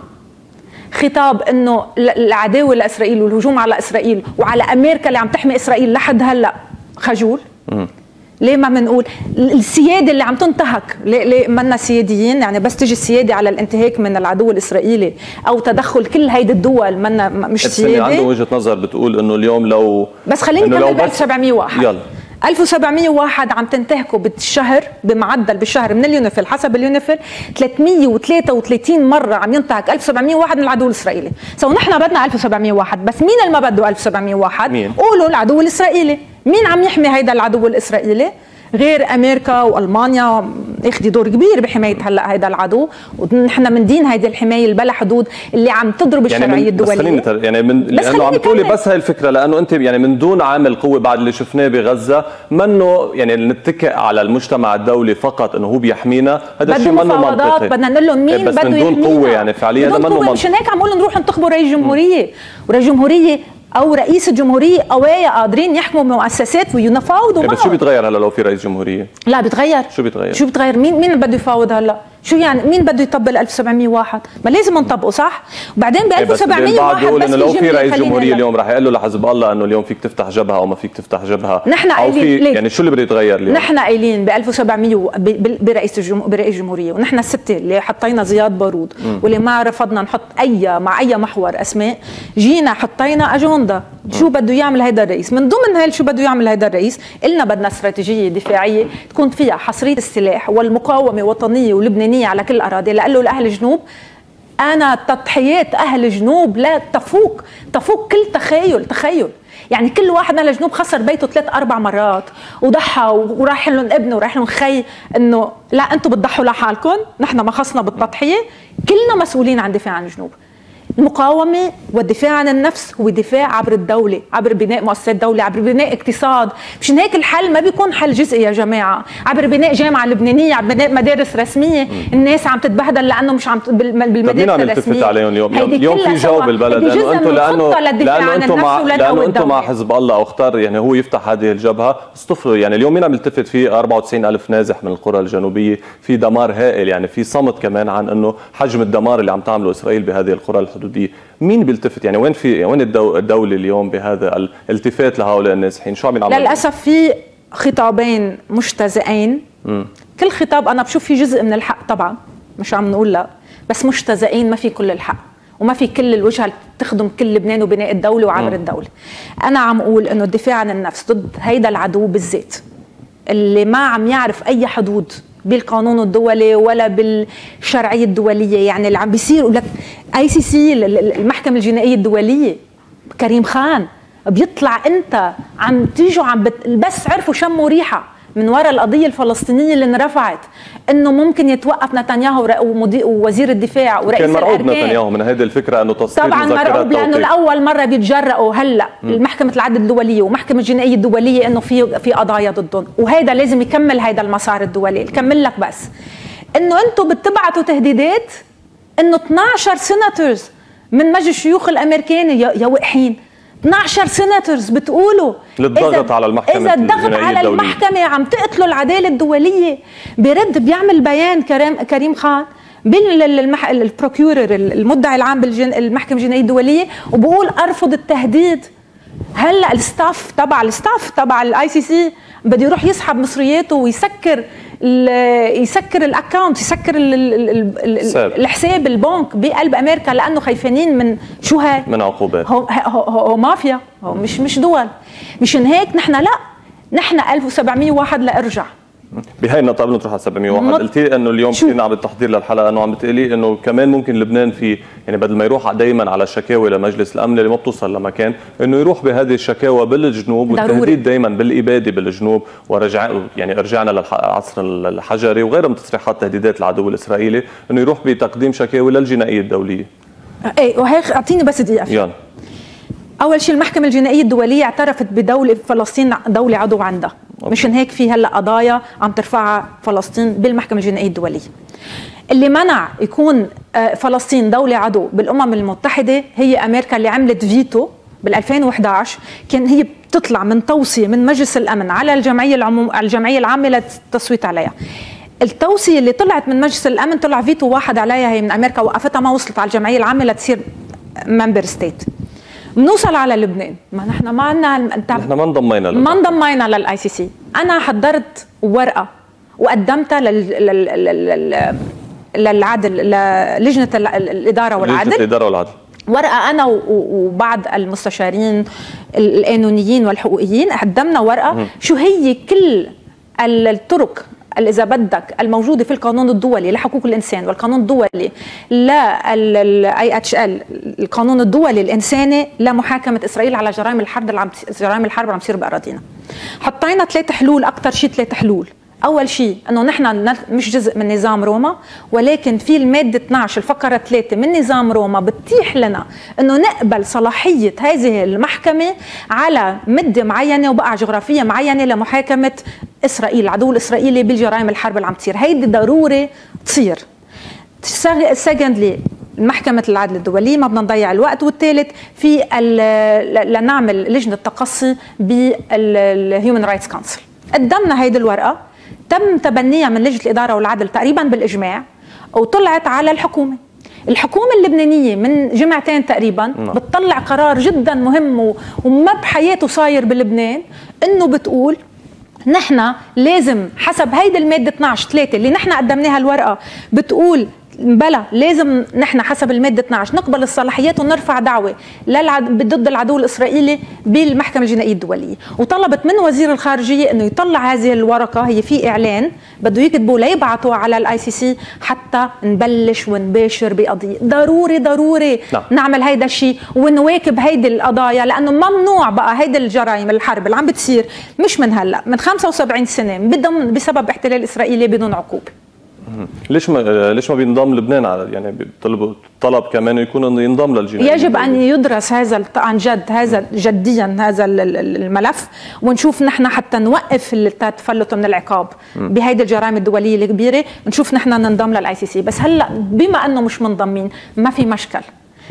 خطاب انه العداوه لاسرائيل والهجوم على اسرائيل وعلى امريكا اللي عم تحمي اسرائيل لحد هلا خجول. م. ليه ما بنقول السياده اللي عم تنتهك؟ ليه ليه منا سياديين؟ يعني بس تجي السياده على الانتهاك من العدو الاسرائيلي او تدخل كل هيدي الدول منا مش سياده. عنده وجهه نظر بتقول انه اليوم لو بس خليني كمل ب ألف وسبعمية وواحد. يلا ألف وسبعمية وواحد عم تنتهكوا بالشهر بمعدل بالشهر من اليونيفيل حسب اليونيفيل ثلاثمية وثلاثة وثلاثين مره عم ينتهك ألف وسبعمية وواحد من العدو الاسرائيلي. سو نحن بدنا ألف وسبعمية وواحد، بس مين اللي ما بده ألف وسبعمية وواحد؟ مين؟ قولوا العدو الاسرائيلي. مين عم يحمي هيدا العدو الاسرائيلي غير امريكا والمانيا؟ اخذي دور كبير بحمايه هلا هيدا العدو، ونحن من دين هيدي الحمايه اللي بلا حدود اللي عم تضرب الشرعيه يعني الدوليه. بس خليني يعني من لانه عم تقولي بس هاي الفكره، لانه انت يعني من دون عامل قوه بعد اللي شفناه بغزه، منه يعني نتكئ على المجتمع الدولي فقط انه هو بيحمينا، هذا الشيء منه منطقي. بدنا نقول لهم مين بده يحمينا، بس من دون قوه يعني فعليا هذا منه منطقي. مشان هيك عم بقول نروح ننتخبوا رئيس جمهوريه، ورئيس جمهوريه او رئيس الجمهوريه قوايا قادرين يحكموا مؤسسات وينفاوضوا معهم. بس شو بيتغير هلا لو في رئيس جمهوريه؟ لا بيتغير. شو بيتغير؟ شو بيتغير؟ مين مين بده يفاوض هلا؟ شو يعني مين بده يطبق ألف وسبعمية وواحد؟ ما لازم نطبقه صح؟ وبعدين ب ألف وسبعمية وواحد بس انه لو في رئيس جمهوريه اليوم رح يقول له لحزب الله انه اليوم فيك تفتح جبهه او ما فيك تفتح جبهه، نحن قايلين يعني شو اللي بده يتغير اليوم؟ نحن قايلين ب ألف وسبعمية برئيس الجمهور برئيس الجمهوريه، ونحن السته اللي حطينا زياد بارود م. واللي ما رفضنا نحط اي مع اي محور اسماء، جينا حطينا اجنده شو بده يعمل هيدا الرئيس. من ضمن هاي شو بده يعمل هيدا الرئيس، قلنا بدنا استراتيجيه دفاعيه تكون فيها حصريه السلاح والمقاومه وطنيه ولبنانيه على كل الاراضي، لقال له لاهل جنوب انا تضحيات اهل جنوب لا تفوق تفوق كل تخيل. تخيل يعني كل واحد من الجنوب خسر بيته ثلاث اربع مرات وضحى وراح لهم ابنه وراح لهم خي، انه لا انتم بتضحوا لحالكم، نحن ما خصنا بالتضحيه، كلنا مسؤولين عن دفاع عن الجنوب. المقاومة والدفاع عن النفس هو دفاع عبر الدولة، عبر بناء مؤسسات دولة، عبر بناء اقتصاد. مشان هيك الحل ما بيكون حل جزئي يا جماعة، عبر بناء جامعة لبنانية، عبر بناء مدارس رسمية. الناس عم تتبهدل لأنه مش عم بالمدارس الرسمية. عليهم اليوم اليوم في جو بالبلد لأنه أنتم لأنه لأنه أنتم مع لأنه أنتم مع حزب الله أو اختار يعني هو يفتح هذه الجبهة، اصطفلوا يعني اليوم مين عم يلتفت في أربعة وتسعين ألف نازح من القرى الجنوبية، في دمار هائل، يعني في صمت كمان عن أنه حجم الدمار اللي عم تعمله إسرائيل بهذه القرى الحدودية. مين بيلتفت يعني وين في وين الدولة اليوم بهذا الالتفات لهؤلاء النازحين؟ شو عم ينعمل؟ للأسف في خطابين مجتزئين. م. كل خطاب أنا بشوف فيه جزء من الحق طبعا، مش عم نقول لا، بس مجتزئين، ما في كل الحق وما في كل الوجهة اللي تخدم كل لبنان وبناء الدولة وعبر م. الدولة. أنا عم أقول إنه الدفاع عن النفس ضد هيدا العدو بالذات اللي ما عم يعرف أي حدود بالقانون الدولي ولا بالشرعيه الدوليه، يعني اللي عم بيصير يقول لك اي سي سي المحكمه الجنائيه الدوليه كريم خان بيطلع انت عم تيجوا عم بت... بس عرفوا شموا ريحه من وراء القضيه الفلسطينيه اللي انرفعت انه ممكن يتوقف نتنياهو ووزير الدفاع ورئيس كان مرعوب الاركان. نتنياهو من هذه الفكره انه تصدير طبعا مرعوب لانه لاول مره بيتجرأوا هلا محكمه العدل الدوليه ومحكمه الجنائيه الدوليه انه في في قضايا ضدهم، وهذا لازم يكمل هذا المسار الدولي. كمل لك بس انه انتم بتبعتوا تهديدات انه اثنعش سيناتورز من مجلس الشيوخ الامريكاني يا وقحين، اثنعش سيناتورز بتقولوا للضغط على المحكمة، إذا الضغط على المحكمة عم تقتلوا العدالة الدولية. برد بيعمل بيان كريم كريم خان بالبروكيورر المدعي العام بالمحكمة الجنائية الدولية وبقول ارفض التهديد. هلا الستاف تبع الستاف تبع الاي سي سي بده يروح يسحب مصرياته ويسكر يسكر الاكونت، يسكر ال ال ال الحساب البنك بقلب امريكا لانه خايفين من شو هاي؟ من عقوبات. هو, هو, هو مافيا، هو مش مش دول. مشان هيك نحن لا، نحن ألف وسبعمية وواحد لارجع. بهاي النقطة قبل نروح على سبعمية وواحد، قلتي انه اليوم كنا عم بالتحضير للحلقة انه عم بتقولي انه كمان ممكن لبنان في يعني بدل ما يروح دائما على شكاوي لمجلس الامن اللي ما بتوصل لمكان، انه يروح بهذه الشكاوى بالجنوب والتهديد دائما بالاباده بالجنوب ورجع يعني رجعنا للعصر الحجري وغيرها من تصريحات تهديدات العدو الاسرائيلي انه يروح بتقديم شكاوي للجنائية الدولية. اي وهيك اعطيني بس دقيقة. يعني اول شيء المحكمة الجنائية الدولية اعترفت بدولة فلسطين دولة عضو عندها. مشان هيك في هلا قضايا عم ترفعها فلسطين بالمحكمة الجنائية الدولية. اللي منع يكون فلسطين دولة عضو بالأمم المتحدة هي أمريكا اللي عملت فيتو بال ألفين وإحدى عشر، كان هي بتطلع من توصية من مجلس الأمن على الجمعية العموم الجمعية العامة للتصويت عليها. التوصية اللي طلعت من مجلس الأمن طلع فيتو واحد عليها، هي من أمريكا وقفتها، ما وصلت على الجمعية العامة لتصير ممبر ستيت. بنوصل على لبنان، ما نحن ما عندنا نحن ما انضمينا ما انضمينا للاي سي سي. انا حضرت ورقه وقدمتها لل لل للعدل للجنه الاداره والعدل لجنه الاداره والعدل ورقه انا وبعض المستشارين القانونيين والحقوقيين قدمنا ورقه م. شو هي كل الطرق اللي اذا بدك الموجوده في القانون الدولي لحقوق الانسان والقانون الدولي للاي اتش ال القانون الدولي الانساني لمحاكمه اسرائيل على جرائم الحرب اللي عم جرائم الحرب اللي عم تصير باراضينا. حطينا ثلاث حلول، اكثر شيء ثلاث حلول. اول شيء انه نحن مش جزء من نظام روما، ولكن في الماده اثنعش الفقره ثلاثة من نظام روما بتتيح لنا انه نقبل صلاحيه هذه المحكمه على مده معينه وبقعه جغرافيه معينه لمحاكمه اسرائيل العدو الاسرائيلي بالجرائم الحرب اللي عم تصير. هيدي ضروري تصير. سكندلي محكمة العدل الدولي ما بدنا نضيع الوقت. والثالث في لنعمل لجنة تقصي بالهيومن رايتس كونسل. قدمنا هيدي الورقة، تم تبنيها من لجنة الإدارة والعدل تقريبا بالإجماع وطلعت على الحكومة. الحكومة اللبنانية من جمعتين تقريبا بتطلع قرار جدا مهم وما بحياته صاير بلبنان، انه بتقول نحن لازم حسب هيدي المادة اثنعش ثلاثة اللي نحن قدمناها الورقة، بتقول بلا لازم نحن حسب الماده اثنعش نقبل الصلاحيات ونرفع دعوه ضد العدو الاسرائيلي بالمحكمه الجنائيه الدوليه، وطلبت من وزير الخارجيه انه يطلع هذه الورقه، هي في اعلان بده يكتبوا ليبعثوا على الاي سي سي حتى نبلش ونباشر بقضيه، ضروري ضروري نعم. نعمل هيدا الشيء ونواكب هيدي القضايا، لانه ممنوع بقى هيدي الجرائم الحرب اللي عم بتصير مش من هلا، من خمسة وسبعين سنه بدهم بسبب احتلال اسرائيلي بدون عقوبه. ليش ما ليش ما بينضم لبنان على يعني بيطلبوا طلب كمان يكون ينضم للجنائيه؟ يجب ان يدرس هذا عن جد، هذا جديا هذا الملف، ونشوف نحن حتى نوقف التفلت من العقاب بهيدي الجرائم الدوليه الكبيره، نشوف نحن ننضم للاي سي سي، بس هلا بما انه مش منضمين ما في مشكل.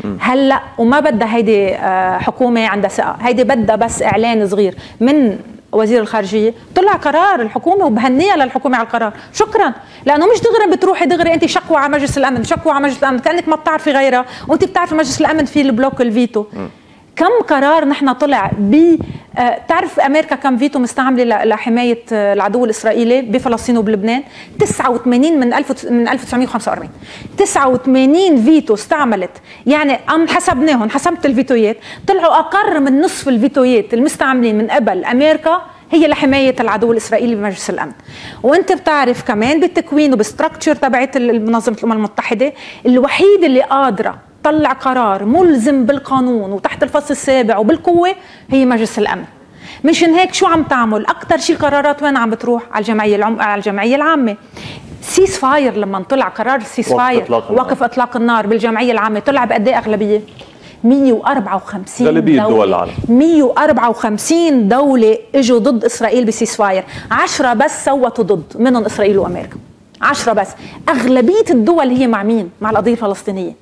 هلا وما بدها هيدي حكومه عندها ثقه، هيدي بدها بس اعلان صغير من وزير الخارجيه، طلع قرار الحكومه وبهنيها للحكومه على القرار، شكرا، لانه مش دغري بتروحي دغري انت شكوى على مجلس الامن، شكوى على مجلس الامن كانك ما بتعرفي غيرها، وانت بتعرفي مجلس الامن في البلوك الفيتو. م. كم قرار نحن طلع ب آه بتعرف امريكا كم فيتو مستعمله لحمايه آه العدو الاسرائيلي بفلسطين وبلبنان؟ تسعة وثمانين من ألف من ألف وتسعمئة وخمسة وأربعين، تسعة وثمانين فيتو استعملت، يعني ام حسبناهم حسبت الفيتويات طلعوا اقل من نصف الفيتويات المستعملين من قبل امريكا هي لحمايه العدو الاسرائيلي بمجلس الامن. وانت بتعرف كمان بالتكوين وبستراكشر تبعت منظمه الامم المتحده الوحيده اللي قادره طلع قرار ملزم بالقانون وتحت الفصل السابع وبالقوه هي مجلس الامن. مشان هيك شو عم تعمل؟ اكثر شيء القرارات وين عم بتروح؟ على الجمعيه العم... على الجمعيه العامه. سيس فاير لما طلع قرار السيس فاير وقف اطلاق النار بالجمعيه العامه طلع بقد ايه اغلبيه؟ مئة وأربعة وخمسين غالبية دول العالم، مئة وأربعة وخمسين دولة اجوا ضد اسرائيل بسيس فاير، عشرة بس صوتوا ضد، منهم اسرائيل وامريكا. عشرة بس، اغلبية الدول هي مع مين؟ مع القضية الفلسطينية.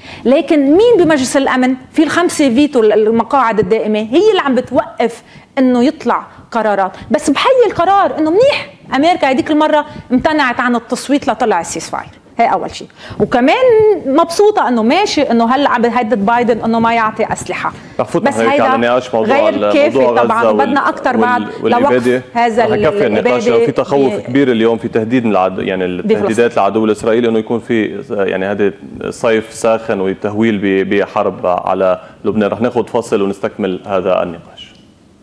لكن مين بمجلس الامن؟ في الخمسة فيتو المقاعد الدائمة هي اللي عم بتوقف انه يطلع قرارات، بس بحيي القرار انه منيح امريكا هذيك المرة امتنعت عن التصويت لطلع السيس فاير. هي اول شيء، وكمان مبسوطه انه ماشي انه هلا عم بيهدد بايدن انه ما يعطي اسلحه، بس هيدا غير كافي طبعا، بدنا اكثر بعد لوقف هذا الاباده. في تخوف كبير اليوم، في تهديد من العدو، يعني التهديدات للعدو الاسرائيلي انه يكون في يعني هذا صيف ساخن وتهويل بحرب على لبنان. رح ناخذ فاصل ونستكمل هذا النقاش.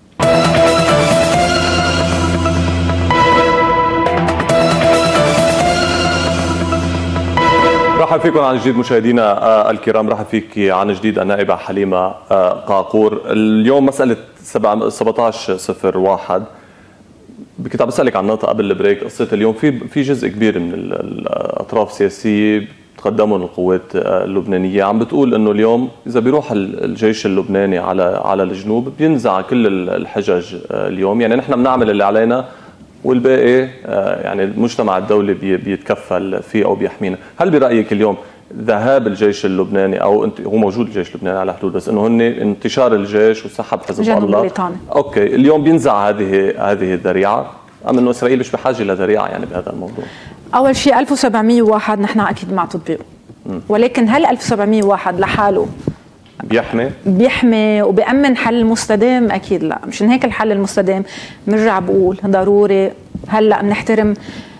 رحب فيكم عن جديد مشاهدينا الكرام، رحب فيك عن جديد النائبة حليمة قاقور. اليوم مسألة سبعة عشر صفر واحد، كنت عم بسألك عن نقطة قبل البريك، قصة اليوم في في جزء كبير من الأطراف السياسية تقدموا القوات اللبنانية عم بتقول إنه اليوم إذا بيروح الجيش اللبناني على على الجنوب بينزع كل الحجج اليوم، يعني نحن بنعمل اللي علينا والباقي يعني المجتمع الدولي بيتكفل فيه او بيحمينا. هل برايك اليوم ذهاب الجيش اللبناني او انت هو موجود الجيش اللبناني على حدود، بس انه هن انتشار الجيش وسحب حزب الله بريطاني. اوكي اليوم بينزع هذه هذه الذريعه ام انه اسرائيل مش بحاجه لذريعه يعني بهذا الموضوع؟ اول شيء ألف وسبعمئة وواحد نحن اكيد مع تطبيقه، ولكن هل ألف وسبعمئة وواحد لحاله بيحمي بيحمي وبيأمن حل مستدام؟ اكيد لا. مشان هيك الحل المستدام برجع بقول ضروري هلا بنحترم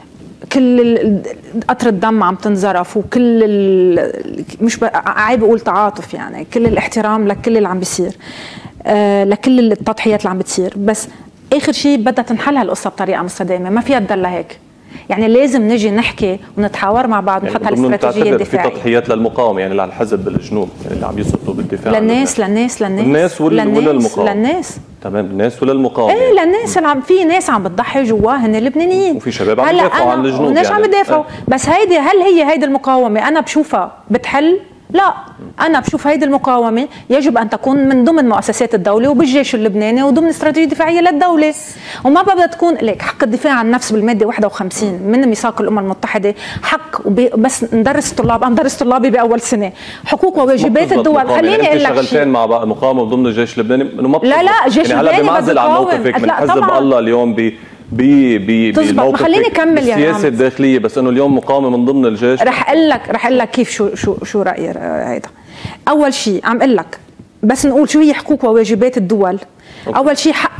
كل قطرة الدم عم تنزرف وكل مش عيب اقول تعاطف، يعني كل الاحترام لكل اللي عم بيصير، آه لكل التضحيات اللي عم بتصير، بس اخر شيء بدها تنحل هالقصه بطريقه مستدامه، ما فيها تضل هيك. يعني لازم نجي نحكي ونتحاور مع بعض ونحط يعني هالاستراتيجيه الدفاعيه. في تضحيات للمقاومه يعني للحزب بالجنوب يعني اللي عم يصدوا بالدفاع للناس للناس للناس الناس وللمقاومه للناس تمام الناس وللمقاومه ايه للناس اللي عم في ناس عم بتضحي جوا هن اللبنانيين، وفي شباب عم يدافعوا عن الجنوب وناس يعني. عم يدافعوا ايه. بس هيدي هل هي هيدي المقاومه انا بشوفها بتحل؟ لا، أنا بشوف هيدي المقاومة يجب أن تكون من ضمن مؤسسات الدولة وبالجيش اللبناني وضمن استراتيجية دفاعية للدولة، وما بدها تكون ليك حق الدفاع عن النفس بالمادة واحد وخمسين من ميثاق الأمم المتحدة، حق بس ندرس الطلاب، أنا مدرس طلابي بأول سنة حقوق وواجبات الدول. خليني أقول لك شغلتين مع بعض، مقاومة ضمن الجيش اللبناني إنه ما لا لا جيش يعني هلا بمعزل عن موقفك من حزب الله اليوم ب بي بي بالموقف خليني كمل يا السياسه الداخليه، بس انه اليوم مقاومه من ضمن الجيش. رح اقول لك رح اقول لك كيف شو شو شو رايي هيدا. اول شيء عم اقول لك بس نقول شو هي حقوق وواجبات الدول. أوكي. اول شيء حقها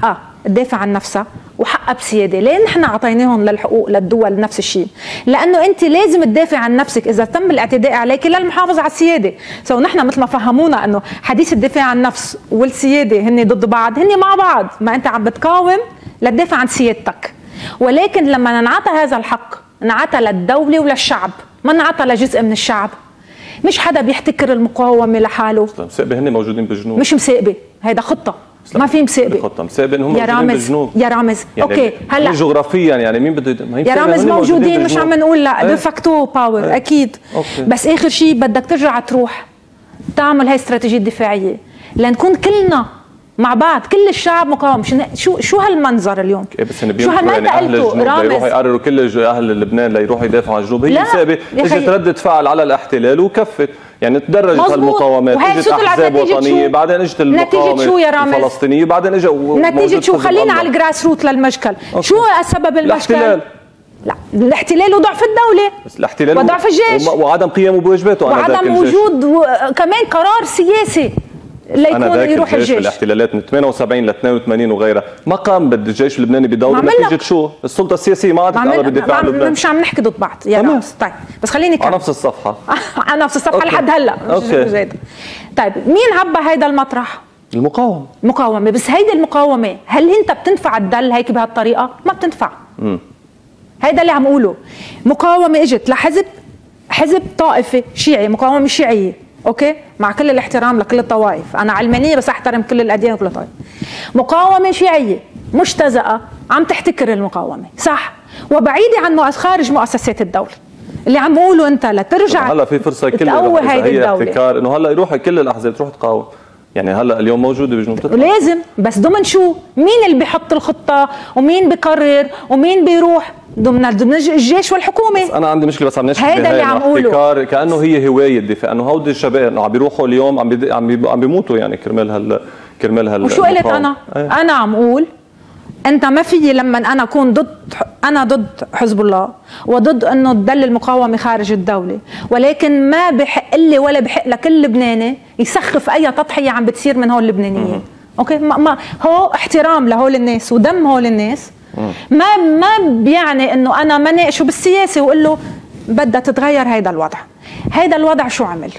تدافع عن نفسها وحقها بسياده. ليه نحن اعطيناهم للحقوق للدول نفس الشيء؟ لانه انت لازم تدافع عن نفسك اذا تم الاعتداء عليك للمحافظه على السياده. سو نحن مثل ما فهمونا انه حديث الدفاع عن النفس والسياده هن ضد بعض، هن مع بعض، ما انت عم بتقاوم لتدافع عن سيادتك. ولكن لما ننعطى هذا الحق نعطى للدوله وللشعب، ما نعطى لجزء من الشعب. مش حدا بيحتكر المقاومه لحاله. مساقبه هن موجودين بالجنوب. مش مساقبه، هيدا خطه، ما في مساقبه. خطه مساقبه انهم موجودين بالجنوب. يا رامز يعني اوكي هلا جغرافيا يعني مين بده ما يا رامز موجودين، مش عم نقول لا دو فاكتو باور ايه. اكيد أوكي. بس اخر شيء بدك ترجع تروح تعمل هاي استراتيجيه دفاعيه لنكون كلنا مع بعض، كل الشعب مقاوم. شو شو هالمنظر اليوم؟ إيه بس هن شو هالمنظر يعني اهل الجنوب يروحوا يقرروا كل اهل لبنان ليروحوا يدافعوا عن الجنوب. هي مسابه اجت ردة فعل على الاحتلال وكفت، يعني تدرجت هالمقاومات، اجت احزاب وطنيه، بعدين اجت المقاومه الفلسطينيه، بعدين اجى نتيجه شو؟ خلينا على الجراس روت للمشكل. أوكي. شو سبب المشكل؟ الاحتلال. لا الاحتلال وضعف الدوله، بس الاحتلال وضعف الجيش وعدم قيامه بواجباته، وعدم وجود و... كمان قرار سياسي ليكون يروح الجيش. بالاحتلالات من ثمانية وسبعين ل اثنين وثمانين وغيرها ما قام بالجيش اللبناني بدوره نتيجه شو؟ السلطه السياسيه ما عادت تقرب بالدفاع عن لبنان. مش عم نحكي ضد بعض يا رامز. طيب بس خليني كمل على نفس الصفحه على نفس الصفحه لحد هلا. اوكي طيب مين عبى هيدا المطرح؟ المقاومه. مقاومه، بس هيدي المقاومه هل انت بتنفع الدل هيك بهالطريقه؟ ما بتنفع. امم هيدا اللي عم اقوله. مقاومه اجت لحزب حزب طائفي شيعي، مقاومه شيعيه، اوكي، مع كل الاحترام لكل الطوائف، انا علمانيه بس احترم كل الاديان وكل الطوائف. مقاومه شيعيه مجتزأه عم تحتكر المقاومه، صح، وبعيده عن خارج مؤسسات الدوله. اللي عم بقوله انت لترجع هلا في فرصه كل هي احتكار انه هلا يروح كل الاحزاب تروح تقاوم. يعني هلا اليوم موجوده بجنوب تطلع لازم، بس ضمن شو؟ مين اللي بيحط الخطه ومين بيقرر ومين بيروح؟ ضمن ضمن الجيش والحكومه. بس انا عندي مشكله بس عم نشكي هيدا اللي عم اقوله، كانه هي هوايه الدفاع، انه هودي الشباب انه عم بيروحوا اليوم عم بي... عم, بي... عم بيموتوا يعني كرمال هال كرمال هال وشو قلت انا؟ ايه؟ انا عم اقول انت ما في لما انا اكون ضد، انا ضد حزب الله وضد انه تدل المقاومه خارج الدوله، ولكن ما بحق لي ولا بحق لكل لبناني يسخف اي تضحيه عم بتصير من هول اللبنانيين. اوكي، ما, ما هو احترام لهول الناس ودم هول الناس. ما ما بيعني انه انا ما ناقشه بالسياسه واقول له بدها تتغير هيدا الوضع. هيدا الوضع شو عمل؟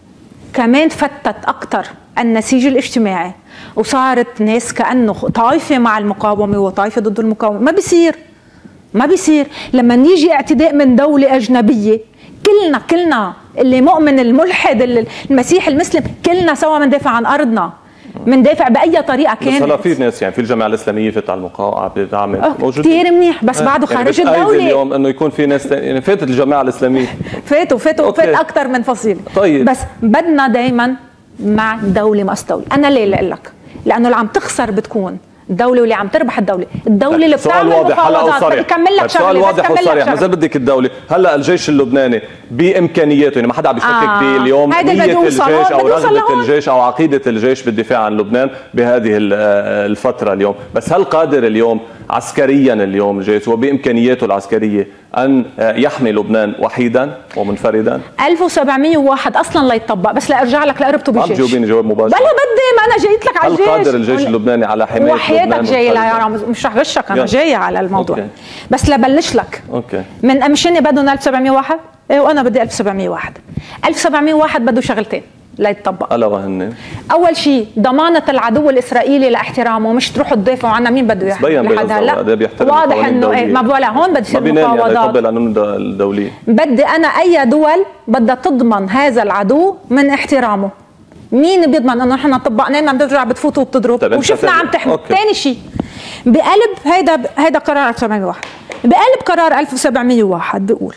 كمان فتت اكثر النسيج الاجتماعي، وصارت ناس كأنه طائفة مع المقاومة وطائفة ضد المقاومة. ما بيصير ما بيصير لما يجي اعتداء من دولة أجنبية كلنا كلنا اللي مؤمن الملحد المسيح المسلم كلنا سوا مندافع عن أرضنا، مندافع بأي طريقة كانت. بس هلا في ناس يعني في الجماعة الإسلامية فات على المقاومة بتعمل موجود كثير منيح، بس بعده يعني خارج الدولة. اليوم إنه يكون في ناس يعني فاتت الجماعة الإسلامية فاتوا فاتوا فات أكثر من فصيلة. طيب بس بدنا دايما مع دولة ما استولي. أنا ليه لأقول لك؟ لأنه اللي عم تخسر بتكون الدولة واللي عم تربح الدولة، الدولة اللي بتعمل مفاوضات. بدي كمل لك شغله. سؤال واضح وصريح، مثلا بدك الدولة هلا الجيش اللبناني بإمكانياته، يعني ما حدا عم بيشكك آه. فيه اليوم نية الجيش أو رغبة الجيش أو عقيدة الجيش بالدفاع عن لبنان بهذه الفترة اليوم، بس هل قادر اليوم عسكريا اليوم الجيش وبإمكانياته العسكرية أن يحمي لبنان وحيدا ومنفردا؟ ألف وسبعمية وواحد أصلا لا يتطبق، بس لأرجع لك لقربته بالجيش. عم تجاوبيني جواب مباشر. بلا بدي، ما أنا جايت لك على الجيش. هل قادر الجيش اللبناني على حماية وحياتك جاية لا يا رامز، مش رح غشك، أنا جاية على الموضوع. أوكي. بس لبلش لك. أوكي. من مشاني بدهم ألف وسبعمية وواحد، إيه وأنا بدي ألف وسبعمية وواحد. ألف وسبعمية وواحد بده شغلتين لا يتطبق. ألا وهن؟ أول شيء ضمانة العدو الإسرائيلي لاحترامه، مش تروحوا تدافعوا عنا. مين بده يحترم لحد هلا؟ واضح إنه إيه، ما بقولها هون بدي يصير مفاوضات. ما بيقبل قانون الدولي. بدي أنا أي دول بدها تضمن هذا العدو من احترامه. مين بيضمن انه نحن طبقنا لنا بترجع بتفوت وبتضرب وشفنا عم تحمل؟ ثاني شيء بقلب هيدا هيدا قرار ألف وسبعمية وواحد، بقلب قرار ألف وسبعمية وواحد بيقول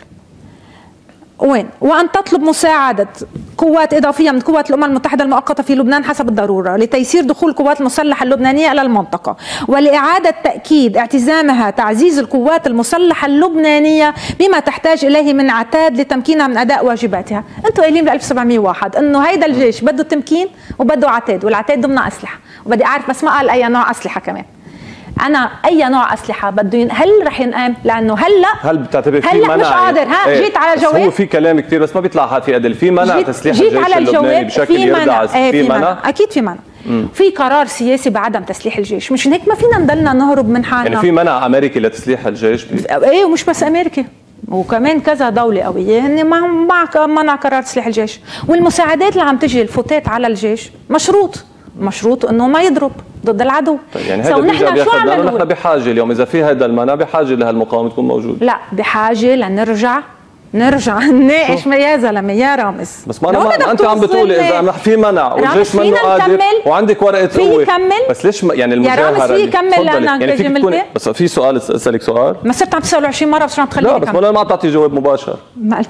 وين؟ وأن تطلب مساعدة قوات إضافية من قوات الأمم المتحدة المؤقتة في لبنان حسب الضرورة لتيسير دخول القوات المسلحة اللبنانية إلى المنطقة، ولإعادة تأكيد اعتزامها تعزيز القوات المسلحة اللبنانية بما تحتاج إليه من عتاد لتمكينها من أداء واجباتها. أنتوا قايلين ب ألف وسبعمية وواحد إنه هيدا الجيش بده تمكين وبده عتاد، والعتاد ضمن أسلحة، وبدي أعرف بس ما قال أي نوع أسلحة كمان. أنا أي نوع أسلحة بده هل رح ينقام؟ لأنه هلا هل بتعتبر في منع؟ هلا مش قادر. ها ايه جيت على جواب. هو في كلام كتير بس ما بيطلع في أدل. في منع تسليح الجيش اللبناني بشكل يردع. في منع، ايه في منع، أكيد في منع. مم. في قرار سياسي بعدم تسليح الجيش، مش هيك ما فينا نضلنا نهرب من حالنا. يعني في منع امريكي لتسليح الجيش بي... ايه ومش بس امريكا، وكمان كذا دولة قوية هن مع منع قرار تسليح الجيش، والمساعدات اللي عم تجي الفتات على الجيش مشروط مشروط انه ما يضرب ضد العدو. طيب يعني هذا نحن شو عم نحن بحاجة اليوم اذا في هذا المنع بحاجة لهالمقاومة تكون موجودة. لا بحاجة لنرجع نرجع نناقش يا زلمه يا رامز. بس ما انا ما انت عم بتقولي اذا في منع والجيش منه قادر وعندك ورقه قوه، بس ليش يعني المجاهره يا رامز في يكمل لانك يعني فيك تكوني. بس في سؤال اسالك سؤال، ما صرت عم تساله عشرين مره بس عم تخليني. لا بس ما ما بتعطي جواب مباشر. ما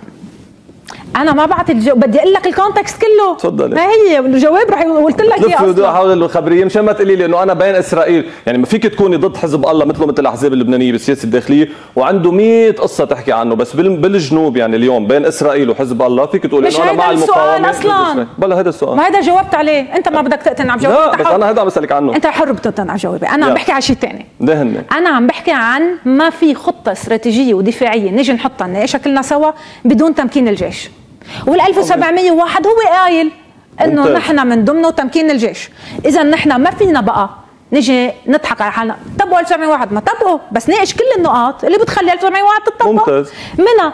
انا ما بعطي الجواب، بدي اقول لك الكونتكست كله. تفضلي. ما هي الجواب رح قلت لك اياه اصلا. حول الخبريه مشان ما تقولي لي انه انا بين اسرائيل، يعني ما فيك تكوني ضد حزب الله مثله مثل الاحزاب اللبنانيه بالسياسه الداخليه وعنده مئة قصه تحكي عنه، بس بالجنوب يعني اليوم بين اسرائيل وحزب الله فيك تقولي انه انا مع المقاومه اصلا. بلا هذا السؤال ما هذا جاوبت عليه، انت ما بدك تقتنع بجوابي. لا بس انا هذا عم بسالك عنه. انت حر بتقتنع بجوابي، انا عم بحكي على شيء ثاني. دهني. انا عم بحكي عن ما في خطه استراتيجيه ودفاعيه نيجي نحطها نناقشها كلنا سوا بدون تمكين الجيش. وال ألف وسبعمية وواحد هو قايل انه نحن من ضمنه تمكين الجيش، اذا نحن ما فينا بقى نجي نضحك على حالنا. طبقوا ألف وسبعمية وواحد، ما طبقوا بس ناقش كل النقاط اللي بتخلي ألف وسبعمية وواحد تطبق. ممتاز. منها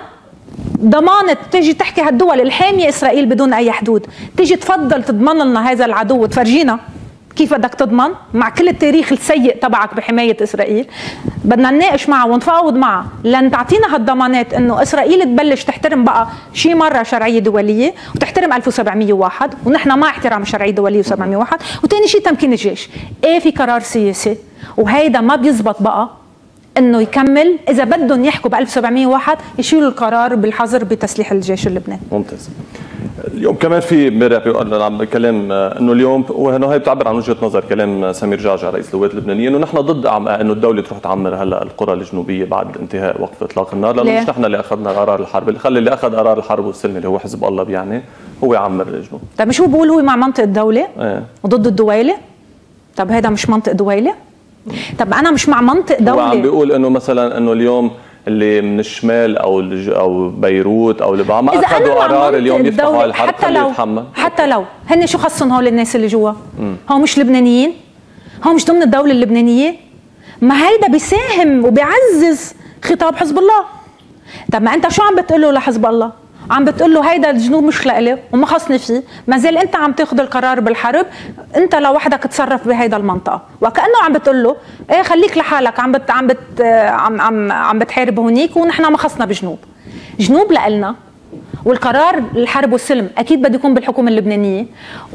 ضمانه تيجي تحكي هالدول الحاميه اسرائيل بدون اي حدود، تيجي تفضل تضمن لنا هذا العدو وتفرجينا كيف بدك تضمن مع كل التاريخ السيء تبعك بحمايه اسرائيل. بدنا نناقش معها ونفاوض معها لن تعطينا هالضمانات انه اسرائيل تبلش تحترم بقى شي مره شرعيه دوليه وتحترم ألف وسبعمية وواحد، ونحن مع احترام الشرعيه الدوليه وسبعمية وواحد، وثاني شيء تمكين الجيش. ايه في قرار سياسي وهيدا ما بيزبط بقى انه يكمل. اذا بدهم يحكوا ب ألف وسبعمية وواحد يشيلوا القرار بالحظر بتسليح الجيش اللبناني. ممتاز. اليوم كمان في امبارح عم بكلم انه اليوم وهنا هي بتعبر عن وجهه نظر كلام سمير جعجع رئيس القوات اللبنانيه انه نحن ضد انه الدوله تروح تعمر هلا القرى الجنوبيه بعد انتهاء وقف اطلاق النار، لانه مش نحن اللي اخذنا قرار الحرب، اللي خلي اللي اخذ قرار الحرب والسلم اللي هو حزب الله بيعني هو يعمر الجنوب. طيب مش هو بقول هو مع منطق الدوله؟ ايه. وضد الدويله؟ طب هذا مش منطق دويله؟ طب انا مش مع منطق دوله. هو عم بيقول انه مثلا انه اليوم اللي من الشمال او او بيروت او لبنان ما اخذوا قرار اليوم يفتحوا على الحرب، حتى لو يتحمل. حتى لو هن شو خصهم هول الناس اللي جوا؟ هو مش لبنانيين؟ هو مش ضمن الدوله اللبنانيه؟ ما هيدا بيساهم وبيعزز خطاب حزب الله. طب ما انت شو عم بتقول له لحزب الله؟ عم بتقول له هيدا الجنوب مش لإلي وما خصني فيه، ما زال انت عم تاخذ القرار بالحرب، انت لوحدك تصرف بهيدا المنطقه، وكانه عم بتقول له ايه خليك لحالك عم بت عم بت عم عم عم بتحارب هونيك ونحن ما خصنا بجنوب. جنوب لإلنا والقرار الحرب والسلم اكيد بده يكون بالحكومه اللبنانيه،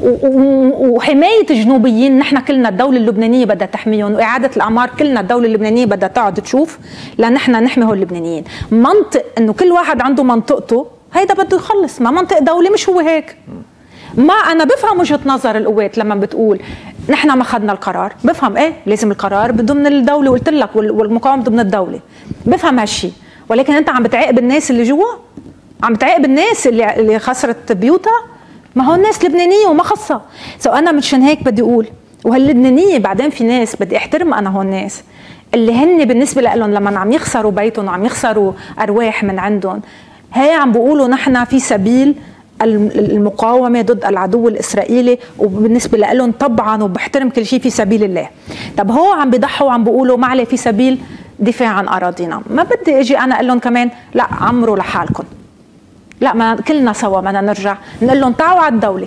وحمايه الجنوبيين نحن كلنا الدوله اللبنانيه بدها تحميهم، واعاده الاعمار كلنا الدوله اللبنانيه بدها تقعد تشوف لنحن نحمي هول اللبنانيين. منطق انه كل واحد عنده منطقته هيدا بده يخلص، ما منطق دولة مش هو هيك. ما أنا بفهم وجهة نظر القوات لما بتقول نحن ما أخذنا القرار، بفهم إيه لازم القرار ضمن الدولة، قلت لك والمقاومة ضمن الدولة، بفهم هالشيء، ولكن أنت عم بتعاقب الناس اللي جوا، عم بتعاقب الناس اللي اللي خسرت بيوتها، ما هو الناس لبنانية وما خصها. سو أنا مشان هيك بدي أقول وهاللبنانية بعدين في ناس بدي أحترم أنا هون الناس اللي هن بالنسبة لهم لما عم يخسروا بيتهم وعم يخسروا أرواح من عندهم، هي عم بيقولوا نحن في سبيل المقاومة ضد العدو الإسرائيلي، وبالنسبة لهم طبعا وبحترم كل شيء في سبيل الله. طب هو عم بيضحوا وعم بيقولوا ما عليه في سبيل دفاع عن أراضينا، ما بدي أجي أنا أقول لهم كمان لا عمروا لحالكم، لا ما كلنا سوا بدنا نرجع نقول لهم تعوا على الدولة،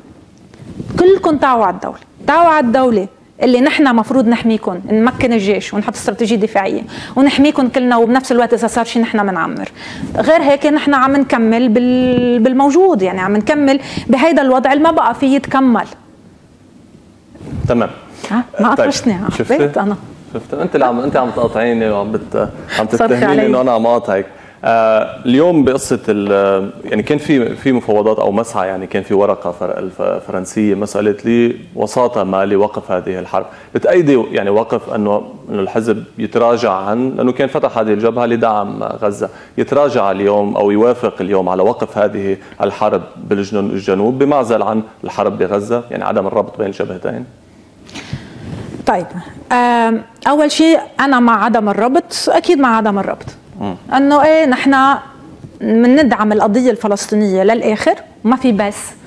كلكم تعوا على الدولة، تعوا على الدولة اللي نحن مفروض نحميكم، نمكن الجيش ونحط استراتيجية دفاعية ونحميكم كلنا، وبنفس الوقت إذا صار شيء نحن بنعمر. غير هيك نحن عم نكمل بالموجود، يعني عم نكمل بهيدا الوضع اللي ما بقى فيه يتكمل. تمام. ما قطشتني. طيب. حبيت أنا. شفت أنت اللي عم أنت عم تقاطعيني وعم بت عم تتهميني إنه أنا عم أقاطعك. آه اليوم بقصه يعني كان في في مفاوضات او مسعى، يعني كان في ورقه فرنسيه مساله لي وساطه ما لوقف هذه الحرب، بتأيدي يعني وقف انه انه الحزب يتراجع عن لانه كان فتح هذه الجبهه لدعم غزه، يتراجع اليوم او يوافق اليوم على وقف هذه الحرب بالجنوب بمعزل عن الحرب بغزه، يعني عدم الربط بين الجبهتين؟ طيب اول شيء انا مع عدم الربط، اكيد مع عدم الربط. انه ايه نحن بندعم القضيه الفلسطينيه للاخر، ما في بس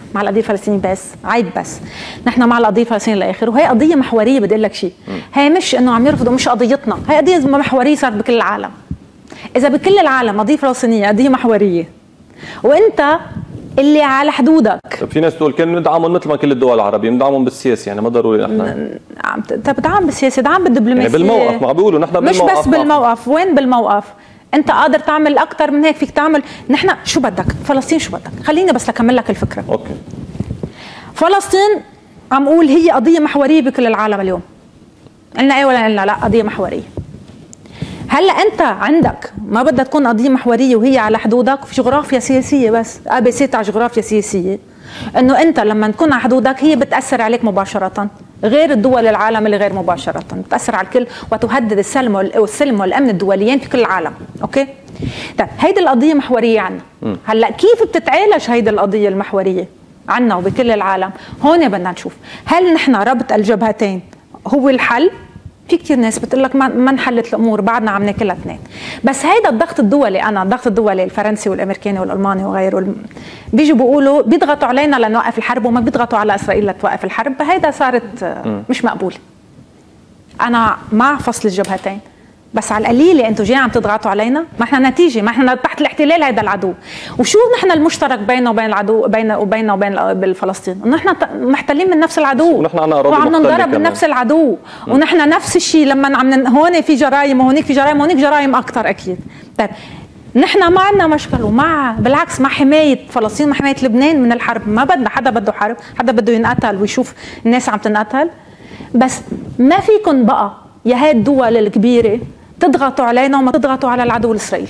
مع القضيه الفلسطينيه بس، عيب بس نحن مع القضيه الفلسطينيه للاخر، وهي قضيه محوريه. بدي اقول لك شيء، هي مش انه عم يرفضوا، مش قضيتنا، هي قضيه محوريه صارت بكل العالم. اذا بكل العالم قضيه فلسطينيه قضيه محوريه وانت اللي على حدودك. طب في ناس تقول كان ندعمهم مثل ما كل الدول العربيه بندعمهم بالسياسه، يعني ما ضروري نحن عم تدعم بالسياسه، دعم بالدبلوماسيه، يعني بالموقف. ما عم بيقولوا نحن بالموقف، مش بس بالموقف. وين بالموقف؟ انت قادر تعمل اكثر من هيك، فيك تعمل. نحن شو بدك؟ فلسطين شو بدك؟ خليني بس لكمل لك الفكره. اوكي. فلسطين عم اقول هي قضيه محوريه بكل العالم اليوم. قلنا ايه ولا قلنا لا؟ قضيه محوريه. هلا انت عندك ما بدها تكون قضيه محوريه وهي على حدودك في جغرافيا سياسيه، بس ا بي سي تاع جغرافيا سياسيه، انه انت لما تكون على حدودك هي بتاثر عليك مباشره، غير الدول العالم اللي غير مباشره، بتاثر على الكل وتهدد السلم والسلم والامن الدوليين في كل العالم. اوكي؟ طيب هيدي القضيه محوريه عنا. هلا كيف بتتعالج هيدي القضيه المحوريه عنا وبكل العالم؟ هون بدنا نشوف هل نحن ربط الجبهتين هو الحل؟ في كثير ناس بتقول لك ما انحلت الامور، بعدنا عم ناكلها اثنين. بس هيدا الضغط الدولي، انا الضغط الدولي الفرنسي والامريكاني والالماني وغيره بيجوا بيقولوا بيضغطوا علينا لنوقف الحرب وما بيضغطوا على اسرائيل لتوقف الحرب. هيدا صارت مش مقبوله. انا مع فصل الجبهتين، بس على القليله انتم جاي عم تضغطوا علينا، ما احنا نتيجه، ما احنا تحت الاحتلال، هيدا العدو. وشو نحن المشترك بيننا وبين العدو، بيننا وبيننا وبين بالفلسطين؟ انه نحن محتلين من نفس العدو، ونحن عنا اراضي وعم ننضرب من نفس العدو، ونحن نفس الشيء. لما عم هون في جرائم وهونيك في جرائم وهونيك جرائم اكثر اكيد. طيب نحن ما عندنا مشكل، ومع بالعكس مع حمايه فلسطين، مع حمايه لبنان من الحرب. ما بدنا حدا بده حرب، حدا بده ينقتل ويشوف الناس عم تنقتل. بس ما فيكم بقى يا هاي الدول الكبيره تضغطوا علينا وما تضغطوا على العدو الاسرائيلي.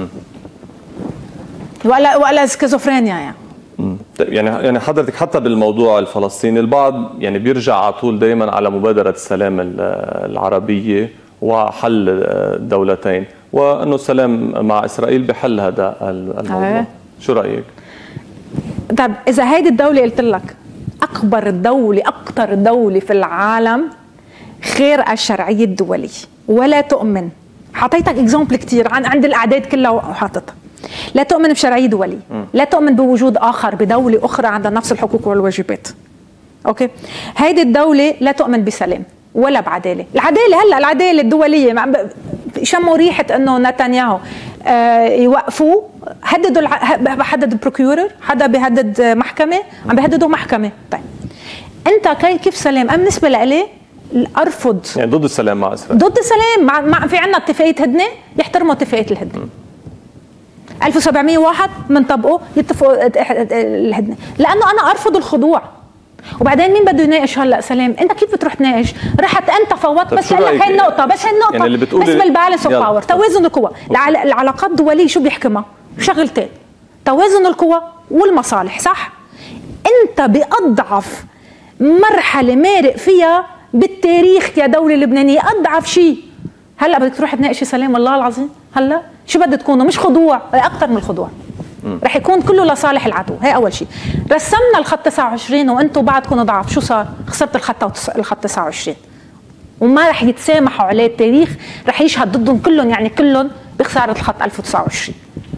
ولا ولا سكيزوفرينيا يعني. يعني يعني حضرتك حتى بالموضوع الفلسطيني البعض يعني بيرجع على طول دائما على مبادره السلام العربيه وحل الدولتين، وانه السلام مع اسرائيل بحل هذا الموضوع. أه. شو رايك؟ طيب اذا هيدي الدوله قلت لك اكبر دوله، اكثر دوله في العالم خير الشرعيه الدوليه ولا تؤمن، حطيتك اكزامبل كثير عن عند الاعداد كلها وحاططها، لا تؤمن بشرعيه دوليه، لا تؤمن بوجود اخر بدوله اخرى عندها نفس الحقوق والواجبات. اوكي؟ هيدي الدوله لا تؤمن بسلام ولا بعداله. العداله هلا العداله الدوليه شموا ريحه انه نتنياهو آه يوقفوا، هددوا حدد بروكيورر، حدا بيهدد محكمه، عم بيهددوا محكمه. طيب انت كيف سلام؟ انا بالنسبه لي ارفض، يعني ضد السلام مع اسرائيل، ضد السلام مع, مع في عندنا اتفاقيه هدنه، يحترموا اتفاقيه الهدنه. ألف وسبعمية وواحد بنطبقوا، يتفقوا الهدنه، لانه انا ارفض الخضوع. وبعدين مين بده يناقش هلا سلام؟ انت كيف بتروح تناقش؟ رحت انت فوت، بس هلا هي النقطه، بس هي النقطه، يعني بس بالبالانس اوف باور، توازن القوى. العلاقات الدوليه شو بيحكمها؟ شغلتين، توازن القوى والمصالح، صح؟ انت باضعف مرحله مارق فيها بالتاريخ يا دولة لبنانية، أضعف شيء، هلا بدك تروح تناقشي سلام؟ والله العظيم هلا شو بدها تكونوا؟ مش خضوع، أكثر من الخضوع. رح يكون كله لصالح العدو. هي أول شيء. رسمنا الخط تسعة وعشرين وأنتم بعدكم ضعف، شو صار؟ خسرت الخط الخط تسعة وعشرين، وما رح يتسامحوا عليه التاريخ، رح يشهد ضدهم كلهم، يعني كلهم بخسارة الخط ألف وتسعة وعشرين.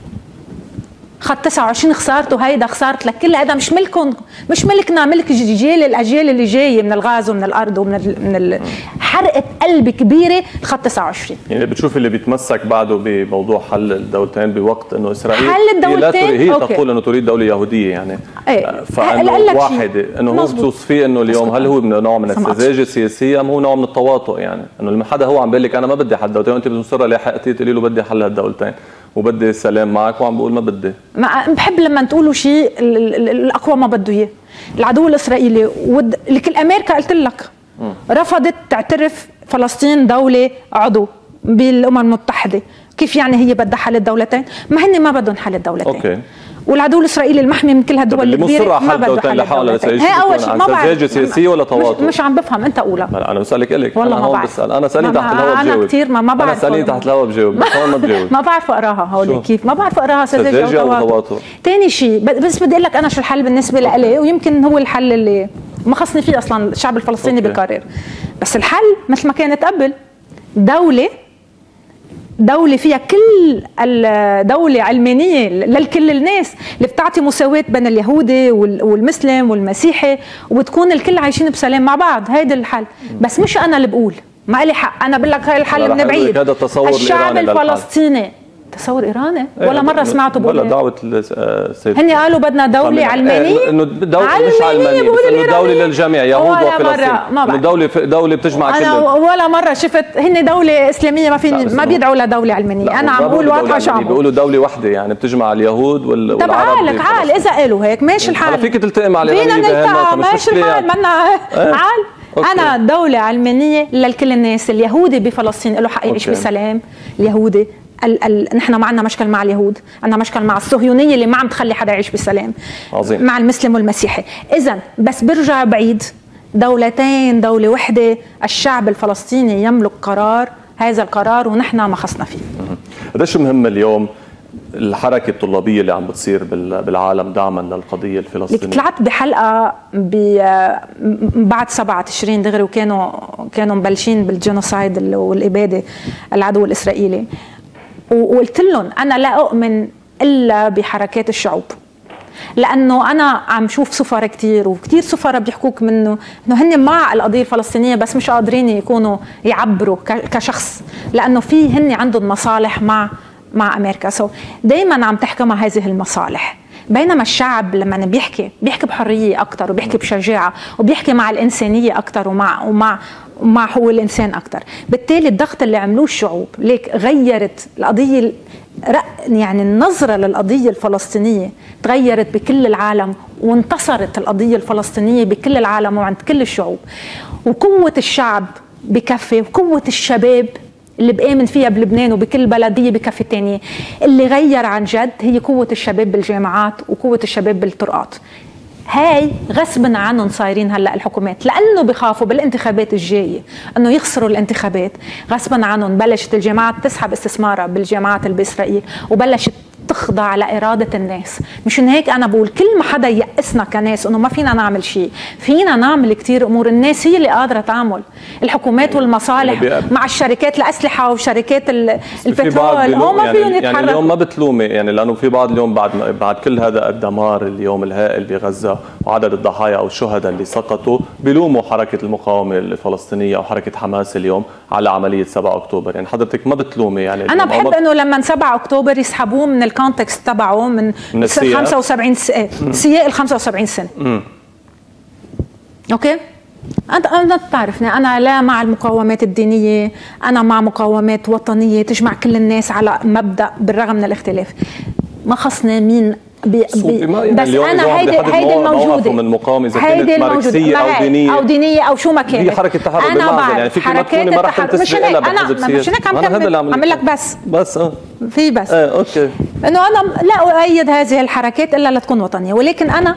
خط تسعة وعشرين خسارته هيدا خسارة لكل، هذا مش ملكم، مش ملكنا، ملك جيل الاجيال اللي جايه من الغاز ومن الارض ومن ال من ال حرقه قلب كبيره الخط تسعة وعشرين. يعني بتشوف اللي بيتمسك بعده بموضوع حل الدولتين بوقت انه اسرائيل حل الدولتين هي, لا هي تقول انه تريد دوله يهوديه، يعني ايه فانه واحده انه هو بتوصفيه انه اليوم هل هو نوع من السذاجه السياسيه ام هو نوع من التواطؤ؟ يعني انه حدا هو عم بيقول لك انا ما بدي حل دولتين وانت بتصر لي حقتي تقولي له بدي حل هالدولتين وبدي السلام معك، وعم بقول ما بدي. ما بحب لما تقولوا شيء الاقوى ما بده اياه. العدو الاسرائيلي ود... لكل امريكا قلت لك م. رفضت تعترف فلسطين دوله عضو بالامم المتحده، كيف يعني هي بدها حل الدولتين؟ ما هن ما بدهم حل الدولتين. اوكي. والعدو الاسرائيلي المحمي من كل هالدول الكبيره ما بده حل الدولتين. هي اول شيء ما بعرف سذاجه سياسيه ولا تواطؤ، مش, مش عم بفهم. انت قولها. انا بسالك الك، والله انا ما بعرف. بسال، انا سالني تحت الهواء بجاوب. انا كثير ما, ما بعرف. انا سالني تحت الهواء بجاوب، بس هون ما بجاوب. ما بعرف اقراها هول كيف، ما بعرف اقراها سذاجه او تواطؤ. ثاني شيء بس بدي اقول لك انا شو الحل بالنسبه لي، ويمكن هو الحل اللي ما خصني فيه اصلا الشعب الفلسطيني بقرر، بس الحل مثل ما كانت قبل، دوله دولة فيها كل الدولة علمانية للكل الناس اللي بتعطي مساواة بين اليهودي والمسلم والمسيحي وبتكون الكل عايشين بسلام مع بعض. هيدا الحل، بس مش أنا اللي بقول، ما إلي حق أنا بقول لك هاي الحل من بعيد. هذا تصور الشعب الفلسطيني تصور ايراني ولا مره سمعته بقول ولا دعوه السيد هن قالوا بدنا دوله علمانيه انه دوله مش علمانيه بس انه دوله للجميع يهود وفلسطين، انه دوله دوله بتجمع كل. انا ولا مره شفت هن دوله اسلاميه ما في ما بيدعوا لدوله علمانيه. انا عم بقول واضحه شو عم بيقولوا دوله وحده يعني بتجمع اليهود والعرب. طب عالك عال اذا قالوا هيك ماشي الحال، فيك تلتقي مع اليهوديه فينا نلتقى ماشي الحال منا عال. انا دوله علمانيه للكل الناس، اليهودي بفلسطين له حق يعيش بسلام، اليهودي ال ال نحن ما عندنا مشكل مع اليهود، عندنا مشكل مع الصهيونيه اللي ما عم تخلي حدا يعيش بسلام. عظيم. مع المسلم والمسيحي. اذا بس برجع بعيد، دولتين دوله وحده، الشعب الفلسطيني يملك قرار، هذا القرار ونحن ما خصنا فيه. قديش مهم اليوم الحركه الطلابيه اللي عم بتصير بالعالم دعما للقضيه الفلسطينيه؟ طلعت بحلقه بعد سبعة تشرين دغري وكانوا كانوا مبلشين بالجينوسايد والاباده العدو الاسرائيلي، وقلت لهم أنا لا أؤمن إلا بحركات الشعوب، لأنه أنا عم شوف سفراء كتير وكتير سفراء بيحكوك منه إنه هن مع القضية الفلسطينية بس مش قادرين يكونوا يعبروا كشخص، لأنه في هن عندهم مصالح مع مع أمريكا، سو دايما عم تحكمها هذه المصالح. بينما الشعب لما بيحكي بيحكي بحرية أكتر وبيحكي بشجاعة وبيحكي مع الإنسانية أكتر ومع ومع ومع حقوق الإنسان أكتر. بالتالي الضغط اللي عملوه الشعوب ليك غيرت القضية، يعني النظرة للقضية الفلسطينية تغيرت بكل العالم، وانتصرت القضية الفلسطينية بكل العالم وعند كل الشعوب. وقوة الشعب بكفي، وقوة الشباب اللي بآمن فيها بلبنان وبكل بلدية بكفي تانية. اللي غير عن جد هي قوة الشباب بالجامعات وقوة الشباب بالطرقات. هاي غصبا عنهم صايرين هلا الحكومات، لانه بخافوا بالانتخابات الجايه انه يخسروا الانتخابات. غصبا عنهم بلشت الجامعات تسحب استثمارها بالجامعات اللي باسرائيل، وبلشت تخضع لإرادة الناس. مشان هيك أنا بقول كل ما حدا يأسنا كناس إنه ما فينا نعمل شيء، فينا نعمل كتير أمور. الناس هي اللي قادرة تعمل، الحكومات والمصالح مع الشركات الأسلحة وشركات البترول هم ما فيهم يتحركوا. يعني اليوم ما بتلومي يعني، لأنه في بعض اليوم بعد بعد كل هذا الدمار اليوم الهائل بغزة وعدد الضحايا أو الشهداء اللي سقطوا، بيلوموا حركة المقاومة الفلسطينية أو حركة حماس اليوم على عملية سبعة أكتوبر. يعني حضرتك ما بتلومي يعني؟ أنا بحب إنه لما سبعة أكتوبر يسحبوه من الكونتكست تبعه من, من خمسة وسبعين سياق ال خمسة وسبعين سنة. مم. اوكي؟ انت انت بتعرفني انا لا مع المقاومات الدينيه، انا مع مقاومات وطنيه تجمع كل الناس على مبدا بالرغم من الاختلاف. ما خصنا مين بي بي يعني بس انا هيدي هيدي الموجوده من المقاومه اذا كانت ماركسيه او دينيه او دينيه او شو ما كانت. هي حركه تحرر بالمعزل يعني، فيك ما تكوني ما رح تنتسبي لها بحزب سياسي. مش هيك عم كمل عم لك بس بس اه في بس اه اوكي انه انا لا اؤيد هذه الحركات الا لتكون وطنيه، ولكن انا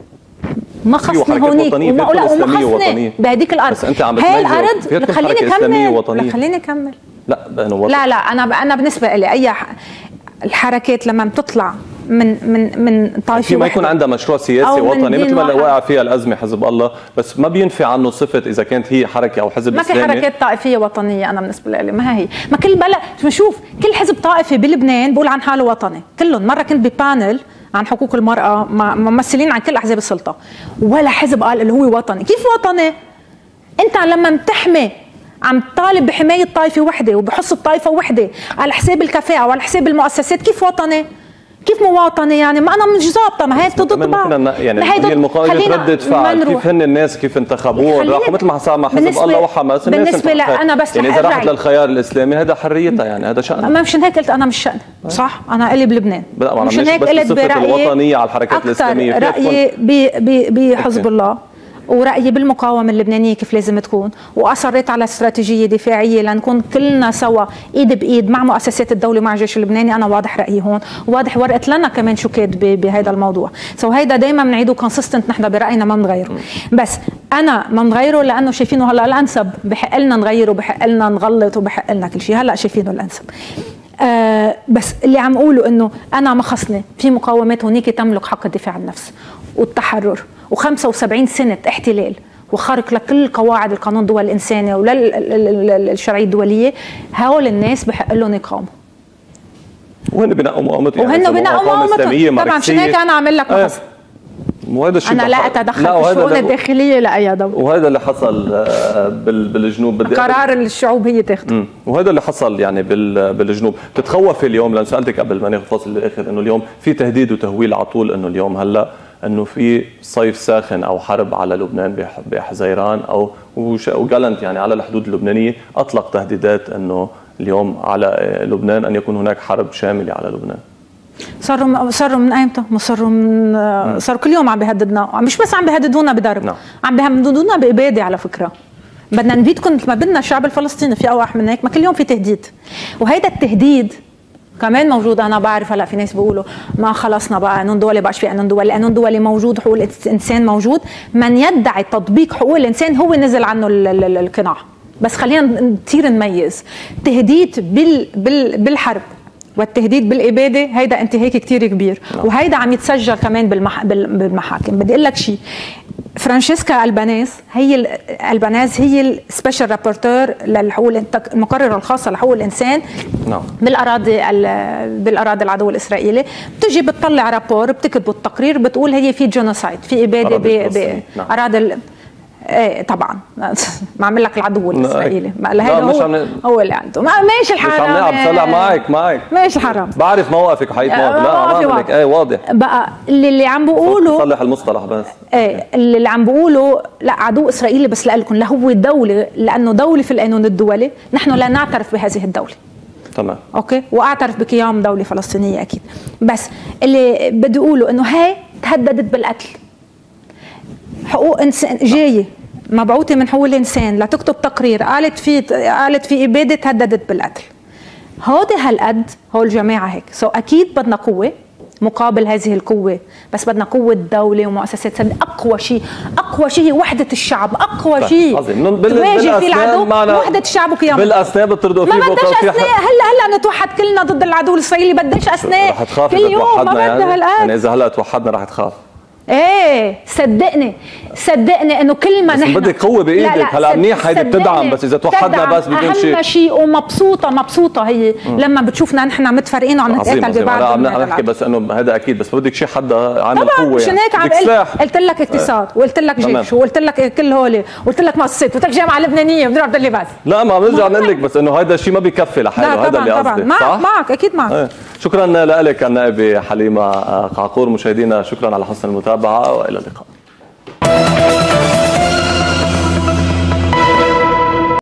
ما خصني هونيك وما لا وما خصني بهديك الارض. بس انت عم هاي الارض خليني اكمل خليني اكمل لا لا لا انا انا بالنسبه لي اي الحركات لما بتطلع من من من طائفه في ما يكون عندها مشروع سياسي وطني مثل ما واقع فيها الازمه حزب الله، بس ما بينفي عنه صفه اذا كانت هي حركه او حزب اسلامي. ما في حركات طائفيه وطنيه. انا بالنسبه لي ما هي ما كل بلد بنشوف كل حزب طائفي بلبنان بيقول عن حاله وطني كلهم. مره كنت ببانل عن حقوق المراه مع ممثلين عن كل احزاب السلطه، ولا حزب قال اللي هو وطني. كيف وطني؟ انت لما بتحمي عم طالب بحمايه طائفه وحده وبحص الطائفه وحده على حساب الكفاءه وعلى حساب المؤسسات، كيف وطني؟ كيف مواطنه يعني؟ ما انا مش ظابطه، ما هي ضد بعض يعني. هي المقاومه ردة فعل كيف هن الناس كيف انتخبوه راحوا مثل ما صار مع حزب الله وحماس. بالنسبه لي انا بس يعني اذا راحت للخيار الاسلامي هذا حريتها يعني، هذا شأن. ما مشان هيك قلت انا مش شأن صح، انا الي بلبنان مشان هيك قلت برايي الوطنيه على الحركات الاسلاميه رايي بحزب الله ورأيي بالمقاومة اللبنانية كيف لازم تكون، وأصريت على استراتيجية دفاعية لنكون كلنا سوا إيد بإيد مع مؤسسات الدولة مع الجيش اللبناني. أنا واضح رأيي هون، واضح ورقت لنا كمان شو كاتبة بهذا الموضوع. سو هيدا دايما بنعيده كونسيستنت، نحن برأينا ما بنغيره، بس أنا ما بنغيره لأنه شايفينه هلا الأنسب، بحق لنا نغيره وبحق لنا نغلط وبحق لنا كل شيء، هلا شايفينه الأنسب. آه بس اللي عم أقوله إنه أنا ما خصني في مقاومات هونيك تملك حق الدفاع عن النفس والتحرر وخمسة وسبعين سنة احتلال وخارق لكل قواعد القانون الدولي الانساني وللشرعيه الدوليه، هول الناس بحق لهم يقاوموا. وهن بناء مقاومتهم وهن بناء مقاومتهم طبعا. عشان هيك انا عامل لك مقص. وهذا الشيء انا لا اتدخل في الشؤون الداخليه لاي دوله، وهذا اللي حصل بالجنوب. بدي قرار الشعوب هي تاخذه، وهذا اللي حصل يعني بالجنوب. بتتخوفي اليوم، لان سالتك قبل ما ناخذ فاصل للاخر، انه اليوم في تهديد وتهويل على طول انه اليوم هلا انه في صيف ساخن او حرب على لبنان بحزيران او وجالنت يعني على الحدود اللبنانيه اطلق تهديدات انه اليوم على لبنان ان يكون هناك حرب شامله على لبنان. صاروا صاروا من ايمتى؟ ما صاروا من صاروا كل يوم عم بيهددنا، مش بس عم بيهددونا بضرب، نعم. عم بيهددونا باباده. على فكره بدنا نبيدكم مثل ما بدنا الشعب الفلسطيني، في اوضح من هيك؟ ما كل يوم في تهديد، وهيدا التهديد كمان موجود. انا بعرف هلا في ناس بيقولوا ما خلصنا بقى قانون دولي، بقاش في قانون دولي، قانون دولي موجود، حقوق الانسان موجود. من يدعي تطبيق حقوق الانسان هو نزل عنه القناع. بس خلينا نصير نميز تهديد بال بال بالحرب والتهديد بالاباده، هيدا انتهاك كثير كبير، وهيدا عم يتسجل كمان بالمح... بالمحاكم. بدي اقول لك شيء، فرانشيسكا البانيز هي البانيز هي السبيشال رابورتور للحقوق، المقرره الخاصه لحقوق الانسان نعم. بالاراضي بالاراضي العدو الاسرائيلي. بتجي بتطلع رابور، بتكتب التقرير، بتقول هي في جينوسايد، في اباده باراضي ب... ايه طبعا ما عمل لك العدو الاسرائيلي، هذا هو هو اللي عنده. ما ماشي الحرام، مش عم نلعب طلع معك معك ماشي الحرام، بعرف موقفك وحقيقة موقف. لا ما عم لك ايه واضح بقى اللي, اللي عم بقوله صلح المصطلح بس. ايه اللي, اللي عم بقوله لا عدو اسرائيلي بس لكم، لا هو دوله، لانه دوله في القانون الدولي. نحن لا نعترف بهذه الدوله، تمام اوكي، واعترف بقيام دوله فلسطينيه اكيد. بس اللي بدي اقوله انه هي تهددت بالقتل. حقوق انسان جايه مبعوثه من حقوق الانسان لتكتب تقرير قالت في قالت في اباده، تهددت بالقتل. هودي هالقد هول الجماعه هيك، سو اكيد بدنا قوه مقابل هذه القوه، بس بدنا قوه دوله ومؤسسات ساميه. اقوى شيء اقوى شيء وحده الشعب، اقوى شيء تواجه فيه العدو وحده الشعب وقيامه. بالاثناء بتردوا فيه، ما بدناش اثناء. هلا هلا نتوحد كلنا ضد العدو الاسرائيلي، بدناش اثناء كل يوم. ما بدنا هالقد يعني اذا هلا توحدنا رح تخاف. ايه صدقني صدقني انه كل ما نحن بدك قوه بايدك. هلا منيح هيدي بتدعم، بس اذا توحدنا بس بدون شيء. اهم شيء ومبسوطه مبسوطه هي م. لما بتشوفنا نحن متفرقين وعم نتقاتل ببعض. عم نحكي بس انه هذا اكيد، بس بدك شيء حدا عامل قوه. طبعا مشان هيك عم قلت لك اقتصاد، وقلت لك جيش، وقلت لك كل هول، وقلت لك مؤسسات، وقلت لك جامعه لبنانيه، بدي اعرف لي بس. لا ما بنرجع نقول لك، بس انه هذا الشيء ما بكفي لحاله، هذا اللي قصدي. معك معك اكيد معك. ايه. شكرا لك النائبه حليمه قعقور. مشاهدينا شكرا على حسن المتابعه والى اللقاء.